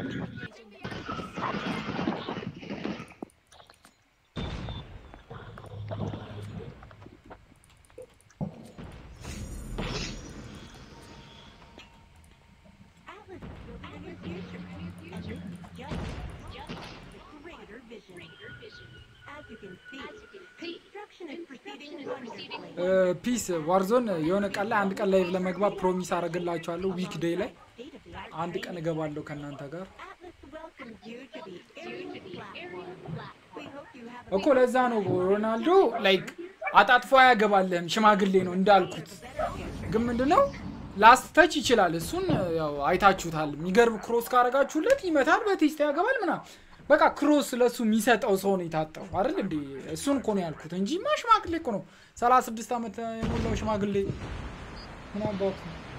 ፒስ ዋርዞን የሆነ ቀን ላይ አንድ ቀን ላይ ለመግባት ፕሮሚስ አረጋላችኋለሁ ዊክ ዴይ ላይ አንድ ቀን እገባለሁ ከናንተ ጋር እኮ ለዛ ነው ሮናልዶ ላይክ አጣጥፎ ያገባልህም ሽማግሌ ነው እንዳልኩት ግን ምንድነው ላስት ተች ይችላል እሱን ያው አይታችሁታል የሚገርም ክሮስ ካረጋችሁለት ይመታል በቴስት ያገባል ምናምን በቃ ክሮስ ለሱ የሚሰጠው ሰው ነው የታጣው አይደል እንዴ እሱን እኮ ነው ያልኩት እንጂ ማሽማግሌ እኮ ነው ሰላሳ ስድስት አመት የሞላው ሽማግሌ ምን አባቱ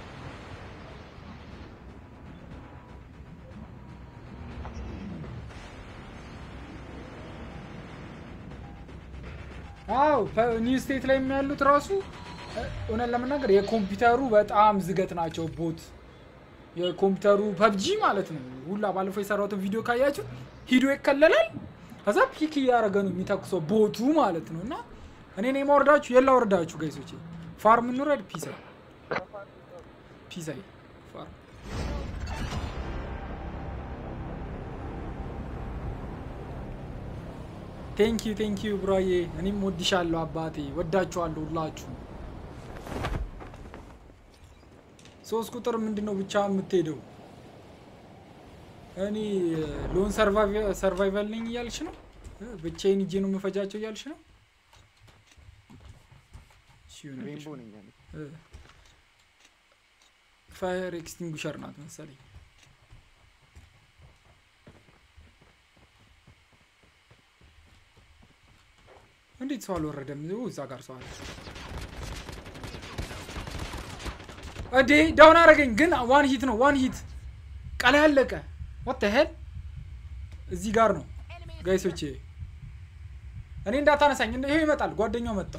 አው ኒው ስቴት ላይ የሚያሉት ራሱ ኦነን ለመናገር የኮምፒውተሩ በጣም ዝገት ናቸው ቦት የኮምፒውተሩ ፐብጂ ማለት ነው ሁላ ባለፈው የሰራሁት ቪዲዮ ካያችሁ ሂዶ ይከለላል ከዛ ፒክ ያረገ ነው የሚተክሰው ቦቱ ማለት ነውና እኔ ነኝ ማወርዳችሁ የላ ወርዳችሁ ጋይሶች ፋርም እንውረድ ፒሳ ፒሳ ፋርም ቴንክ ዩ ቴንክ ዩ ብራዬ እኔም ወድሻለሁ አባቴ ወዳችኋለሁ ሁላችሁ ሶስት ቁጥር ምንድነው ብቻ የምትሄደው እኔ ሎን ሰርቫይቫል ነኝ ያልሽ ነው ብቻዬን እጄ ነው መፈጃቸው ያልሽ ነው ሬንቦ ነኝ ያልሽ ፋየር ኤክስቲንጉሸር ናት መሰለኝ እንዴት ሰው አልወረደም እዛ ጋር ሰው አለ እዴ ዳውን አረገኝ ግን ዋን ሂት ነው ዋን ሂት ቀላ ያለቀ what the hell እዚህ ጋር ነው ጋይሶቼ እኔ እንዳታነሳኝ ይሄ ይመጣል ጓደኛው መጣ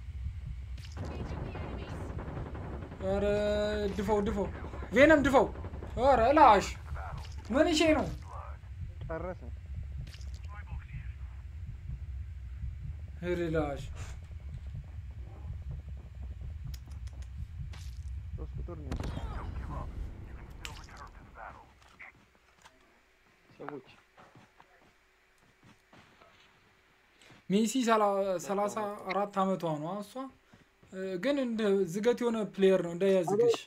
ኧረ ድፈው ድፈው ቬነም ድፈው ኧረ ላሽ ምን እሺ ነው ጨረሰ ሄላሽ ሶስት ቁጥር ነው ሰዎች ሜሲ ሰላሳ አራት አመቷ ነው እሷ ግን እንደ ዝገት የሆነ ፕሌየር ነው እንዳያዝግሽ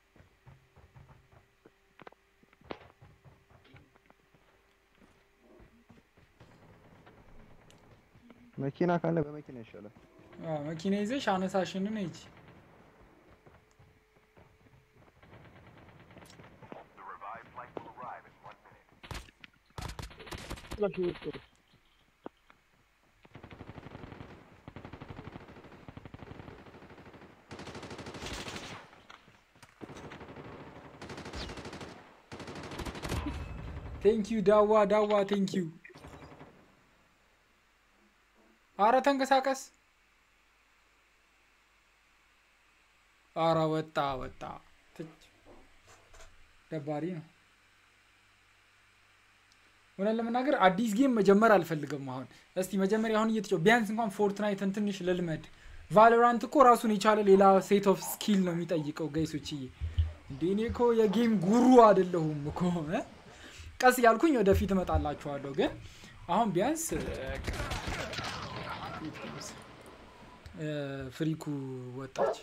መኪና ካለ በመኪና ይሻላል አዎ መኪና ይዘሽ አነሳሽን ነኝ Thank you ዳዋ ዳዋ thank you አረ ተንቀሳቀስ አረ ወጣ ወጣ ደባሪ ነው ወላ ለመናገር አዲስ ጌም መጀመር አልፈልግም አሁን እስቲ መጀመሪያ አሁን እየተጫው ቢያንስ እንኳን ፎርትናይትን ትንሽ ልልመድ ቫሎራንት እኮ ራሱን የቻለ ሌላ ሴት ኦፍ ስኪል ነው የሚጠይቀው ጋይሶችዬ እንዴ እኔ እኮ የጌም ጉሩ አይደለሁም እኮ ቀስ ያልኩኝ ወደፊት እመጣላችኋለሁ ግን አሁን ቢያንስ ፍሪኩ ወጣች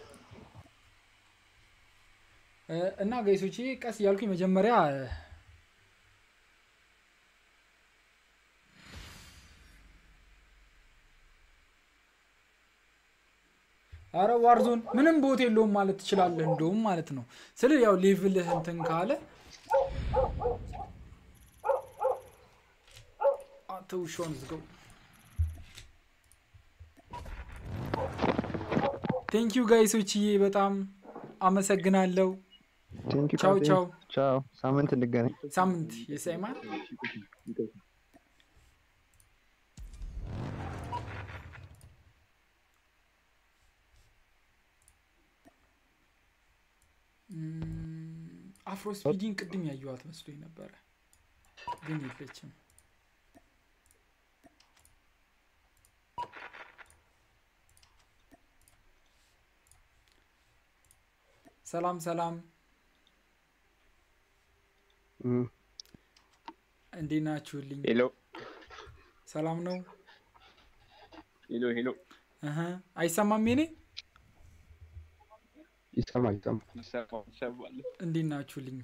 እና ጋይሶቼ ቀስ ያልኩኝ መጀመሪያ አረ ዋርዞን ምንም ቦት የለውም ማለት ትችላለህ እንደውም ማለት ነው ስለ ያው ሌቭልህ እንትን ካለ አተው ሾን ዝገው Thank you guys ኦቺዬ በጣም አመሰግናለሁ ቻው ቻው ቻው ሳምንት እንገናኝ ሳምንት የሳይማን አፍሮ ስፒዲንግ ቅድም ያዩዋት መስሎኝ ነበር ግን የለችም ሰላም ሰላም እንዴት ናችሁልኝ ሄሎ ሰላም ነው ሄሎ ሄሎ አሃ አይሰማም የኔ ይሰማል ይሰማል ይሰማል ይሰማል እንዴት ናችሁልኝ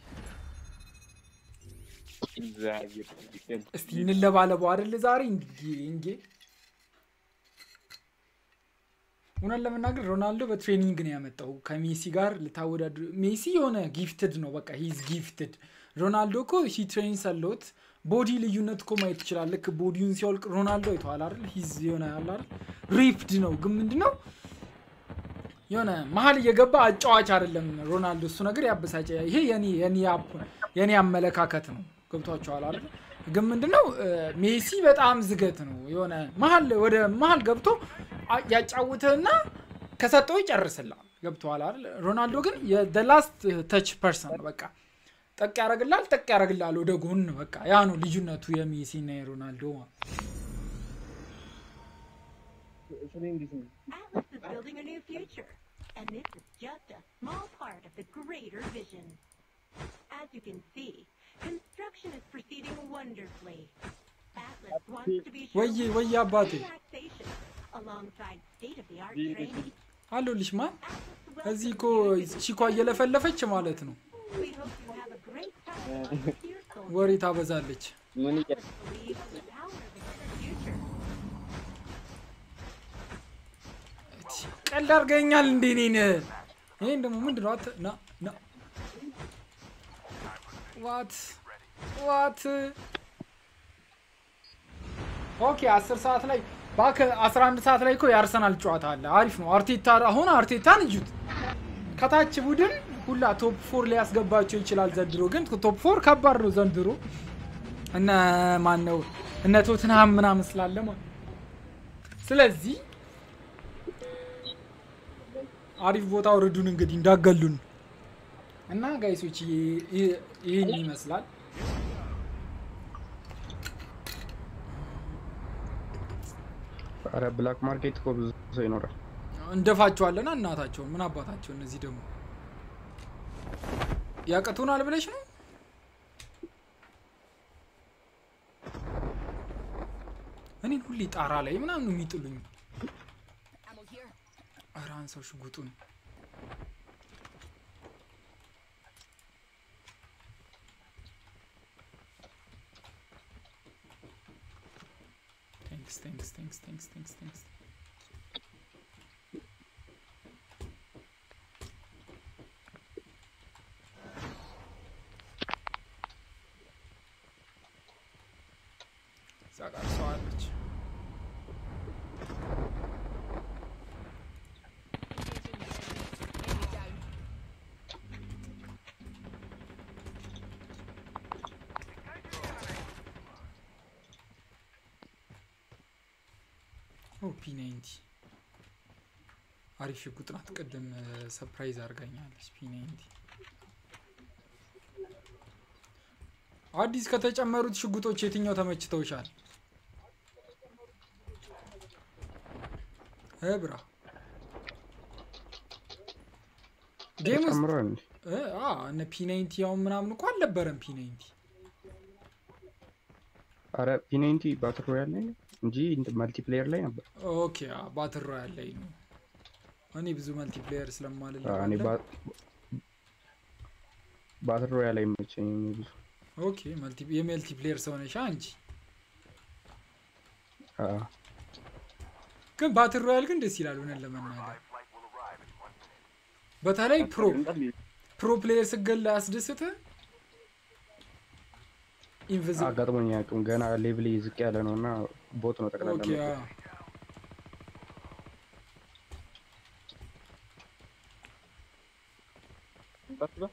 እግዚአብሔር ይመስገን እስቲ እንለባለበው አይደል ዛሬ እንጂ እንጂ ወናል ለመናገር ሮናልዶ በትሬኒንግ ነው ያመጣው ከሜሲ ጋር ለታወዳድሩ ሜሲ የሆነ ጊፍትድ ነው በቃ ሂዝ ጊፍትድ ሮናልዶ እኮ ሂ ትሬንስ አሎት ቦዲ ልዩነት እኮ ማየት ይችላል ልክ ቦዲውን ሲወልቅ ሮናልዶ አይተዋል አይደል ሂዝ የሆነ አለ አይደል ሪፕድ ነው ግን ምንድነው የሆነ መሀል እየገባ አጫዋች አይደለም ሮናልዶ እሱ ነገር ያበሳጨ ይሄ የኔ የኔ አፕ የኔ አመለካከት ነው ገብቷቸዋል አይደል ግን ምንድነው ሜሲ በጣም ዝገት ነው የሆነ መሀል ወደ መሀል ገብቶ ያጫውተና ከሰጠው ይጨርስላል ገብቷል አይደል ሮናልዶ ግን the last touch person በቃ ጠቅ ያረግላል ጠቅ ያረግላል ወደ ጎን በቃ ያ ነው ልዩነቱ የሜሲ እና የሮናልዶ Atlas is building a new future, and this is just a small part of the greater vision. As you can see, construction is proceeding wonderfully. Atlas wants to be ወይ ወይ አባቴ relaxation alongside state-of-the-art training. አሎልሽ ማን እዚህ እኮ ቺኳ እየለፈለፈች ማለት ነው We hope you have a great time here, soldier. ወሬ ታበዛለች ምን Atlas believes in the power of a better future. ቀልድ አርገኛል እንዴ ነኝ ይሄን ደግሞ ምንድነው አት ና ና ዋት ዋት ኦኬ አስር ሰዓት ላይ ባከ አስራ አንድ ሰዓት ላይ እኮ የአርሰናል ጨዋታ አለ አሪፍ ነው አርቴታ አሁን አርቴታን እጁት ከታች ቡድን ሁላ ቶፕ ፎር ሊያስገባቸው ይችላል ዘንድሮ ግን ቶፕ ፎር ከባድ ነው ዘንድሮ እና ማን ነው እነ ቶትንሃም ምናምን ስላለ ማለት ስለዚህ አሪፍ ቦታ ወርዱን እንግዲህ እንዳገሉን እና ጋይሶች ይሄን ይመስላል አረ ብላክ ማርኬት እኮ ብዙ ሰው ይኖራል እንደፋቸዋለና እናታቸው ምን አባታቸው እነዚህ ደግሞ ያቀቱናል ብለሽ ነው እኔ ሁሌ ጣራ ላይ ምናምን ነው የሚጥሉኝ አራን ሰው ሽጉጡን Thanks, thanks, thanks, thanks, thanks, thanks. Zagar soğanmış. Oh, P ninety. አሪፍ ሽጉጥ ናት ቀደም ሰርፕራይዝ አርጋኛለች P ninety አዲስ ከተጨመሩት ሽጉጦች የትኛው ተመችተውሻል እብራ ጌምስ እ አ እነ P ninety ያው ምናምን እኮ አልነበረም P ninety አረ P ninety ባትል ሮያል ላይ እንጂ መልቲፕሌየር ላይ ነበር ኦኬ አ ባትል ሮያል ላይ ነው እኔ ብዙ መልቲፕሌየር ስለማልል እኔ ባትል ሮያል ላይ መቼኝ ብዙ ኦኬ መልቲ የመልቲፕሌየር ሰው ነሽ አንቺ አ ግን ባትል ሮያል ግን ደስ ይላል ሆነን ለመናገር በተለይ ፕሮ ፕሮ ፕሌየር ስገላ ያስደስተ ኢንቪዚብል አጋጥሞኝ ያቁም ገና ሌቭል ይዝቅ ያለ ነውና ቦት ነው ተቀላላ ኦኬ አ Bakla.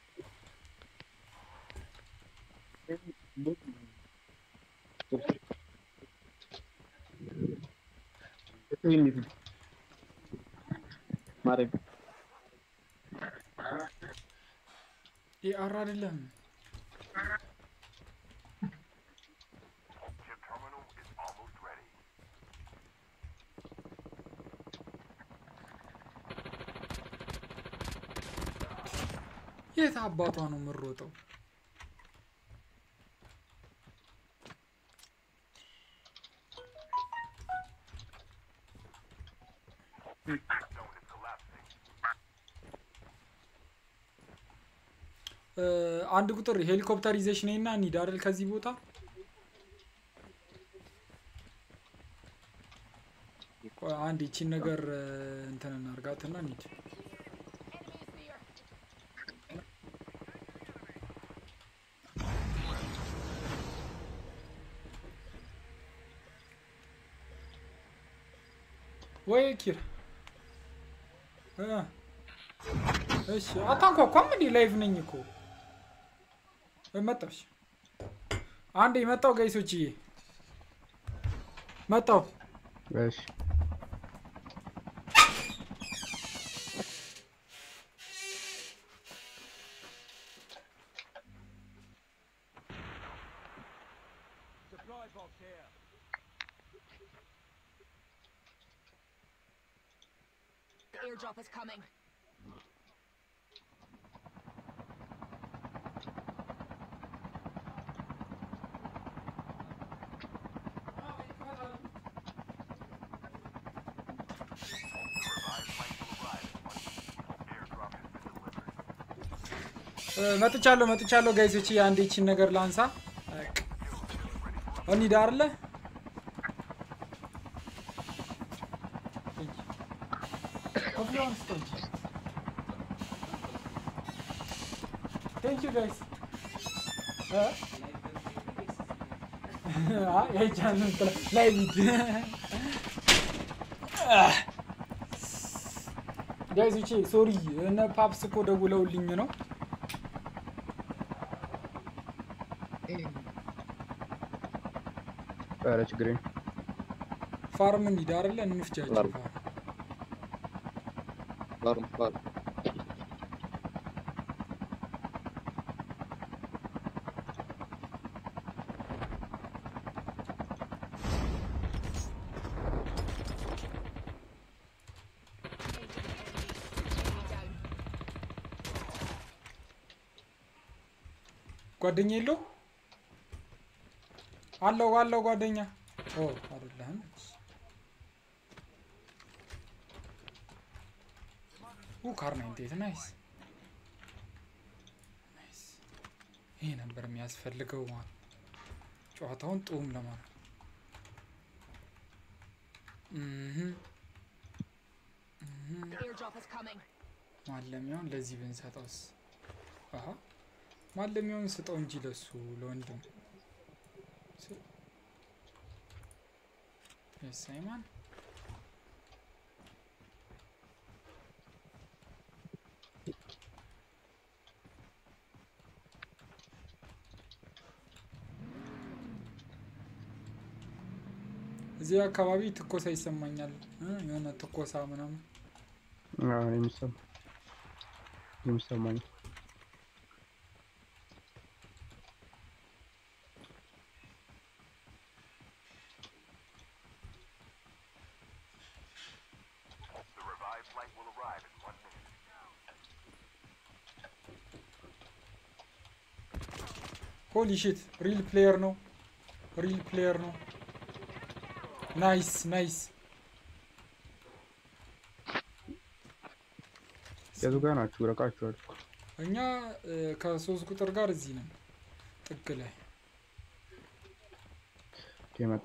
Mare. ይ አራ አይደለም የት አባቷ ነው ምሮጠው አንድ ቁጥር ሄሊኮፕተር ይዘሽ ነይና እንሂድ አይደል ከዚህ ቦታ አንድ እቺን ነገር እንትን እናርጋትና እንሂድ ወይ ኪር አ እሺ አታንኳኳም እንዴ ላይቭ ነኝ እኮ መጣሽ አንዴ መጣው ጋይሶችዬ መጣው እሺ supply box here The airdrop is coming. መጥቻለሁ መጥቻለሁ ጋይሶች አንዴ እቺን ነገር ላንሳ እንሂድ አይደለ Thank you guys. Uh, ah, yeah, channel live. ጋይስ እቺ ሶሪ እነ ፓፕስ እኮ ደውለውልኝ ነው ኧረ ችግር የለም ፋርም እንሂድ አይደለ እንፍጃቸው ፋርም ፋርም ፋርም ጓደኛ የለው አለው አለው ጓደኛ ኦ አይደለም ኦ ካርናይንቴት ናይስ ናይስ ይሄ ነበር የሚያስፈልገው ማለት ጨዋታውን ጡም ለማለት እህ ማለሚያውን ለዚህ ብንሰጠውስ አሃ ማለሚያውን ስጠው እንጂ ለሱ ለወንድም የሳይማን እዚህ አካባቢ ትኮሳ ይሰማኛል የሆነ ትኮሳ ምናምን አዎ የሚሰማ የሚሰማኝ holy shit real player no real player no nice nice የቱ ጋር ናችሁ ረቃችኋል እኛ ከሶስት ቁጥር ጋር እዚህ ነን ጥግ ላይ የመጣ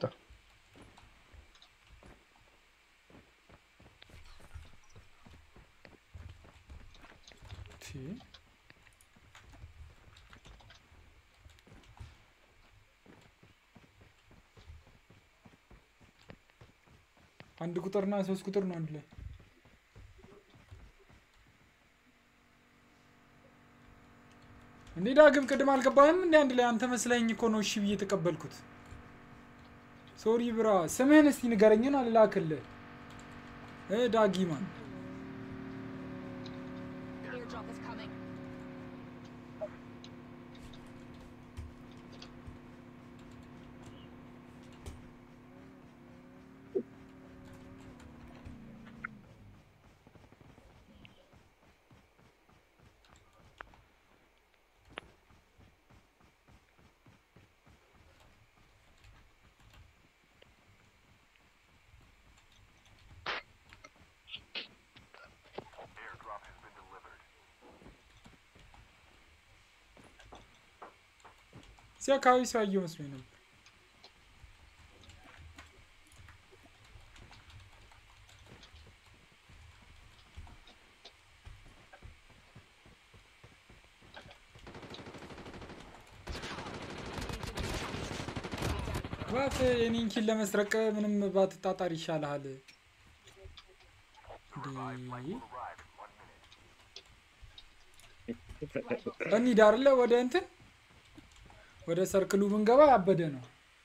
ቲ አንድ ቁጥርና ሶስት ቁጥር ነው አንድ ላይ እንዴ ዳግም ቅድም አልገባህም እንዴ አንድ ላይ አንተ መስለኝ እኮ ነው እሺ ብዬ ተቀበልኩት ሶሪ ብራ ስምህን እስቲ ንገረኝና ልላክልህ እ ዳጊማን እዚህ አካባቢ ሰው ያየው መስሎኝ ነበር ዋት የኔን ኪል ለመስረቅ ምንም ባትጣጣር ይሻላል እንዴ እንሂድ አይደለ ወደ እንትን ወደ ሰርክሉ ብንገባ ያበደ ነው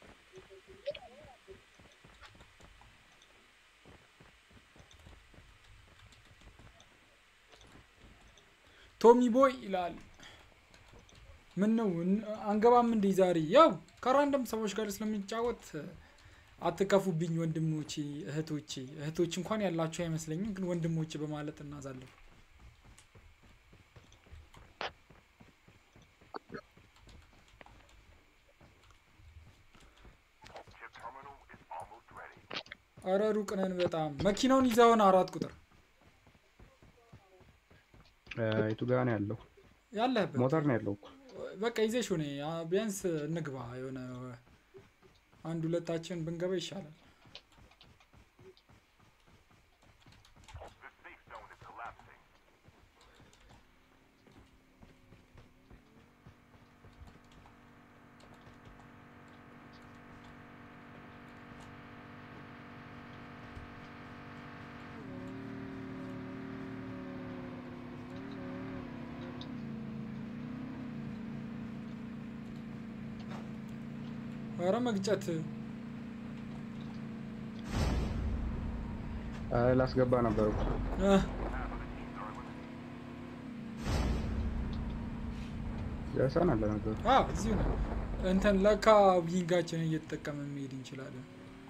ቶሚ ቦይ ይላል ምን ነው አንገባም እንዴ ዛሬ ያው ከራንደም ሰዎች ጋር ስለምንጫወት አትከፉብኝ ወንድሞቼ እህቶቼ እህቶች እንኳን ያላችሁ አይመስለኝም ግን ወንድሞቼ በማለት እናዛለሁ አረ ሩቅ ነን በጣም መኪናውን ይዘውን አራት ቁጥር የቱ ጋር ነው ያለው ያለበት ሞተር ነው ያለው በቃ ይዘሽ ሆነ ቢያንስ እንግባ የሆነ አንድ ሁለታችን ብንገባ ይሻላል ኧረ መግጨት አይ ላስገባ ነበር እኮ እ ያሳና ለነገሩ አዎ እዚሁ ነው እንትን ለካ ዊንጋችንን እየተጠቀመን መሄድ እንችላለን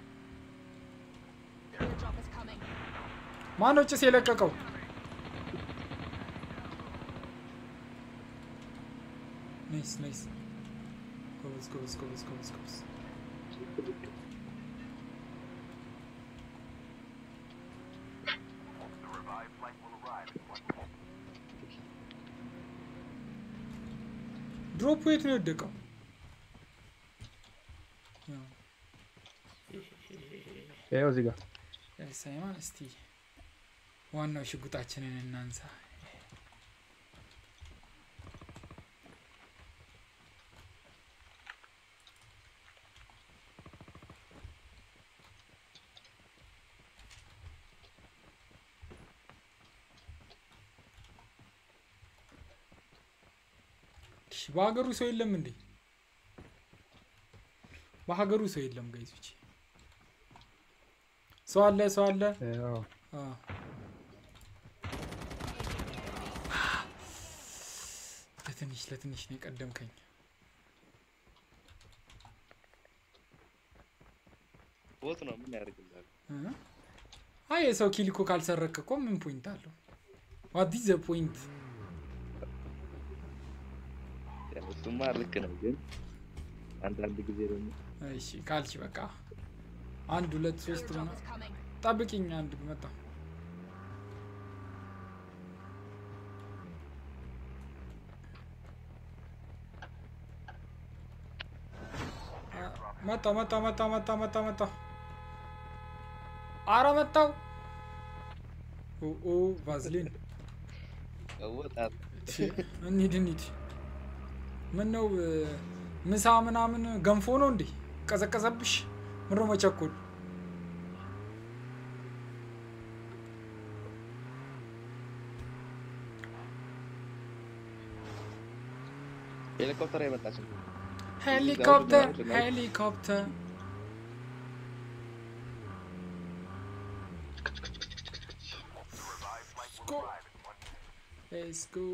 Airdrop is coming. ማን ነው ጭስ የለቀቀው ናይስ ናይስ ጎበዝ ጎበዝ ጎበዝ ጎበዝ ጎበዝ ድሮፕ የት ነው የወደቀው ያው እዚህ ጋር ሳይማን እስቲ ዋናው ሽጉጣችንን እናንሳ በሀገሩ ሰው የለም እንዴ በሀገሩ ሰው የለም ጋይሶች ሰው አለ ሰው አለ ያው አ ለትንሽ ለትንሽ ነው የቀደምከኝ ቦት ነው ምን ያደርግልሃል እ አይ የሰው ኪሊኮ ካልሰረከ እኮ ምን ፖይንት አለው what is the point እሱማ ልክ ነው ግን አንዳንድ ጊዜ ደግሞ እሺ ካልቺ በቃ አንድ ሁለት ሶስት ነው ጠብቂኝ አንድ መጣ መጣ መጣ መጣ መጣ መጣ መጣ አረ መጣው ኦ ኦ ቫዝሊን ወጣት እንሂድ እንሂድ ምን ነው ምሳ ምናምን ገንፎ ነው እንዴ ቀዘቀዘብሽ ምሮ መቸኮል ሄሊኮፕተር የመጣች ሄሊኮፕተር ሄሊኮፕተር Let's go.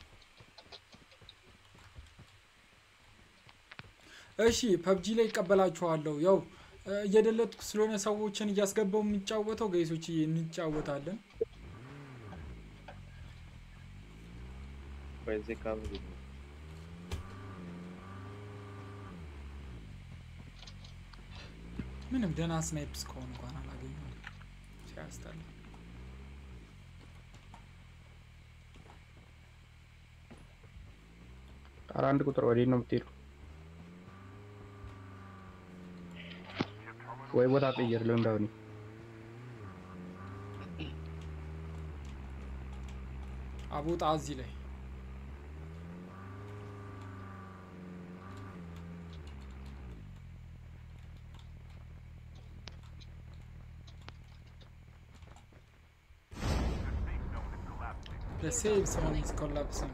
እሺ ፐብጂ ላይ ይቀበላችኋለሁ ያው እየደለጥኩ ስለሆነ ሰዎችን እያስገባው የሚጫወተው ጋይሶች እንጫወታለን በዚህ ካምሩ ምንም ደህና ስናይፕስ ከሆነ እንኳን አላገኘሁም ሲያስጠላ ኧረ አንድ ቁጥር ወዴት ነው የምትሄዱ ወይ ቦታ ቀይር ለእንዳውኒ አቦጣ እዚህ ላይ The safe zone is collapsing.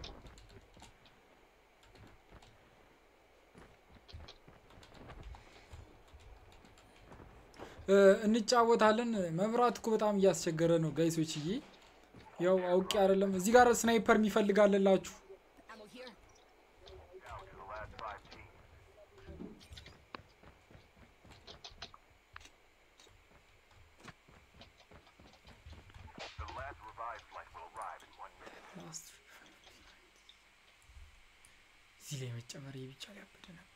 እንጫወታለን መብራት እኮ በጣም እያስቸገረ ነው ጋይሶችዬ ያው አውቄ አይደለም እዚህ ጋር ስናይፐር የሚፈልጋለላችሁ እዚህ ላይ መጨመር ብቻ ሊያበደ ነበር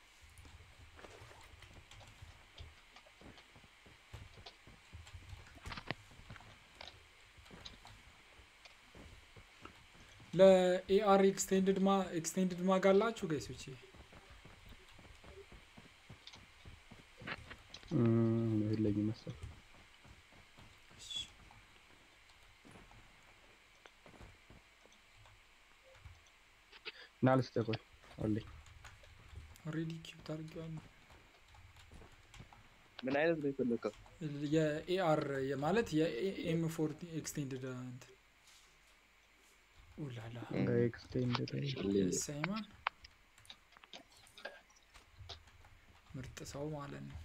ለኤአር ኤክስቴንድድ ማ ኤክስቴንድድ ማጋላችሁ ጋይሶች እም ይለኝ መሰል ናልስ ተቆይ አለኝ ኦሬዲ ኪፕ ታርጊዋል ምን አይነት ነው የፈለከው የኤአር ማለት የኤም ፎርቲ ኤክስቴንድድ እንት ኡላላ ኤክስቴንድድ ሳይማን ምርጥ ሰው ማለት ነው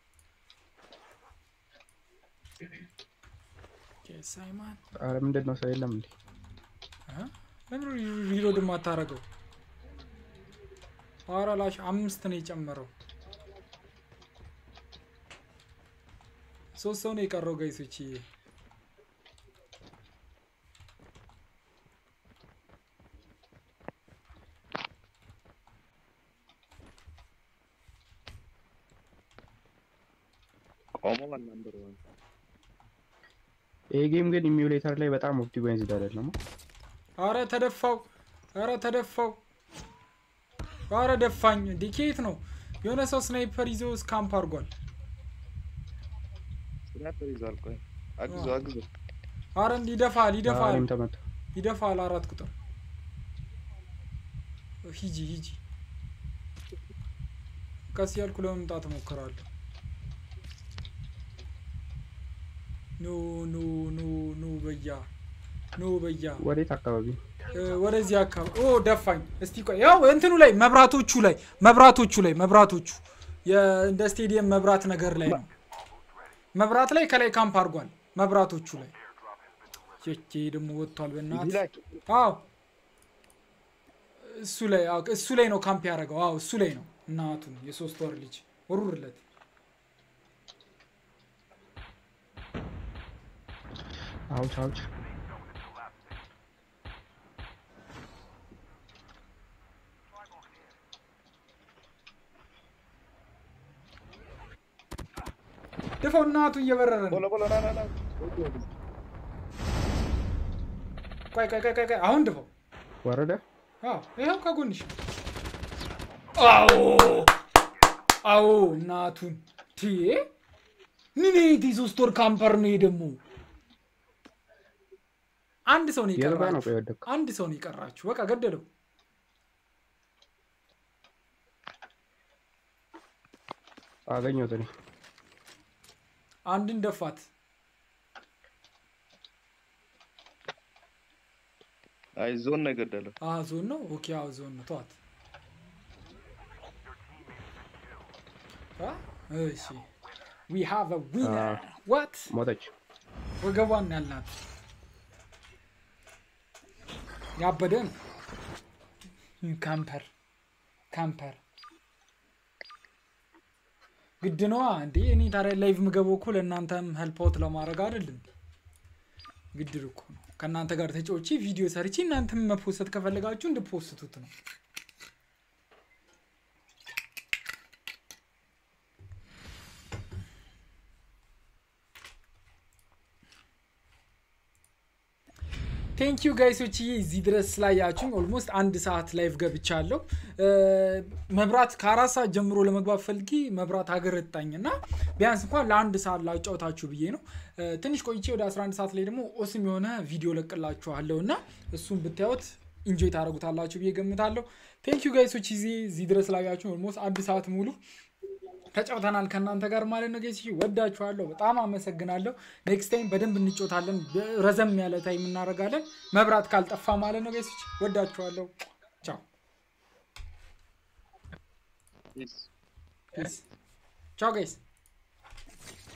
ሳይማን አረ ምንድነው ሰው የለም እንዴ አ ለምን ሪሎድ ማታረገው አራላሽ አምስት ነው የጨመረው ሶስት ሰው ነው የቀረው ጋይሶች ቆሞን ነምበር ዋን ይሄ ጌም ግን ኢሙሌተር ላይ በጣም ኦፕቲማይዝድ አይደለም አረ ተደፋው አረ ተደፋው አረ ደፋኝ ዲኬት ነው የሆነ ሰው ስናይፐር ይዞ ስካምፕ አርጓል ስናይፐር ይዟል ቆይ አግዞ አግዞ አረ እንዲደፋል ይደፋል አሬም ተመታ ይደፋል አራት ቁጥር ሂጂ ሂጂ ቀስ ያልኩ ለመምጣት ሞክራለሁ ኖ ኖ ኖ ኖ በያ ኖ በያ ወዴት አካባቢ ወደዚህ አካባቢ ኦ ደፋኝ እስቲ ቆይ ያው እንትኑ ላይ መብራቶቹ ላይ መብራቶቹ ላይ መብራቶቹ የእንደ ስቴዲየም መብራት ነገር ላይ ነው መብራት ላይ ከላይ ካምፕ አርጓል መብራቶቹ ላይ ቼቼ ደሞ ወጥቷል በእናት አው እሱ ላይ አው እሱ ላይ ነው ካምፕ ያረጋው አው እሱ ላይ ነው እናቱ የሶስት ወር ልጅ ወሩርለት አውች አውች ደፋው እናቱ እየበረረ ነው ቦሎ ቦሎ ና ና ና ቆይ ቆይ ቆይ ቆይ አሁን ደፋው ወረደ አው ይሄው ከጎንሽ አው አው እናቱን ቲ ምን ይሄ ሶስት ወር ካምፐር ነው ደግሞ አንድ ሰው ነው ይቀራችሁ አንድ ሰው ነው ይቀራችሁ በቃ ገደለው አገኘሁት እኔ አንድን ደፋት አይ ዞን ነው ገደለው አ ዞን ነው ኦኬ አው ዞን ነው ተዋት አ እሺ we have a winner uh, what ሞተች ወገቧን ያላት ያበደን ካምፐር ካምፐር ግድ ነው እንዴ እኔ ታዲያ ላይቭ ምገበው እኮ ለእናንተም ሄልፕ ለማድረግ አይደል እንዴ ግድ እኮ ነው ከእናንተ ጋር ተጫውቼ ቪዲዮ ሰርቼ እናንተም መፖስት ከፈለጋችሁ እንድፖስቱት ነው Thank you guys ወጪ እዚህ ድረስ ስላያችሁኝ ኦልሞስት አንድ ሰዓት ላይቭ ገብቻለሁ መብራት ከአራት ሰዓት ጀምሮ ለመግባት ፈልጊ መብራት አገረጣኝና ቢያንስ እንኳን ለአንድ ሰዓት ላጫውታችሁ ብዬ ነው ትንሽ ቆይቼ ወደ አስራ አንድ ሰዓት ላይ ደግሞ ኦስም የሆነ ቪዲዮ ለቅላችኋለሁና እሱን ብታዩት ኢንጆይ ታረጉታላችሁ ብዬ ገምታለሁ Thank you guys ወጪ እዚህ ድረስ ስላያችሁኝ ኦልሞስት አንድ ሰዓት ሙሉ ተጫውተናል ከናንተ ጋር ማለት ነው ጋይስ ወዳችኋለሁ በጣም አመሰግናለሁ ኔክስት ታይም በደንብ እንጫወታለን ረዘም ያለ ታይም እናረጋለን መብራት ካልጠፋ ማለት ነው ጋይስ ወዳችኋለሁ ቻው ፒስ ፒስ ቻው ጋይስ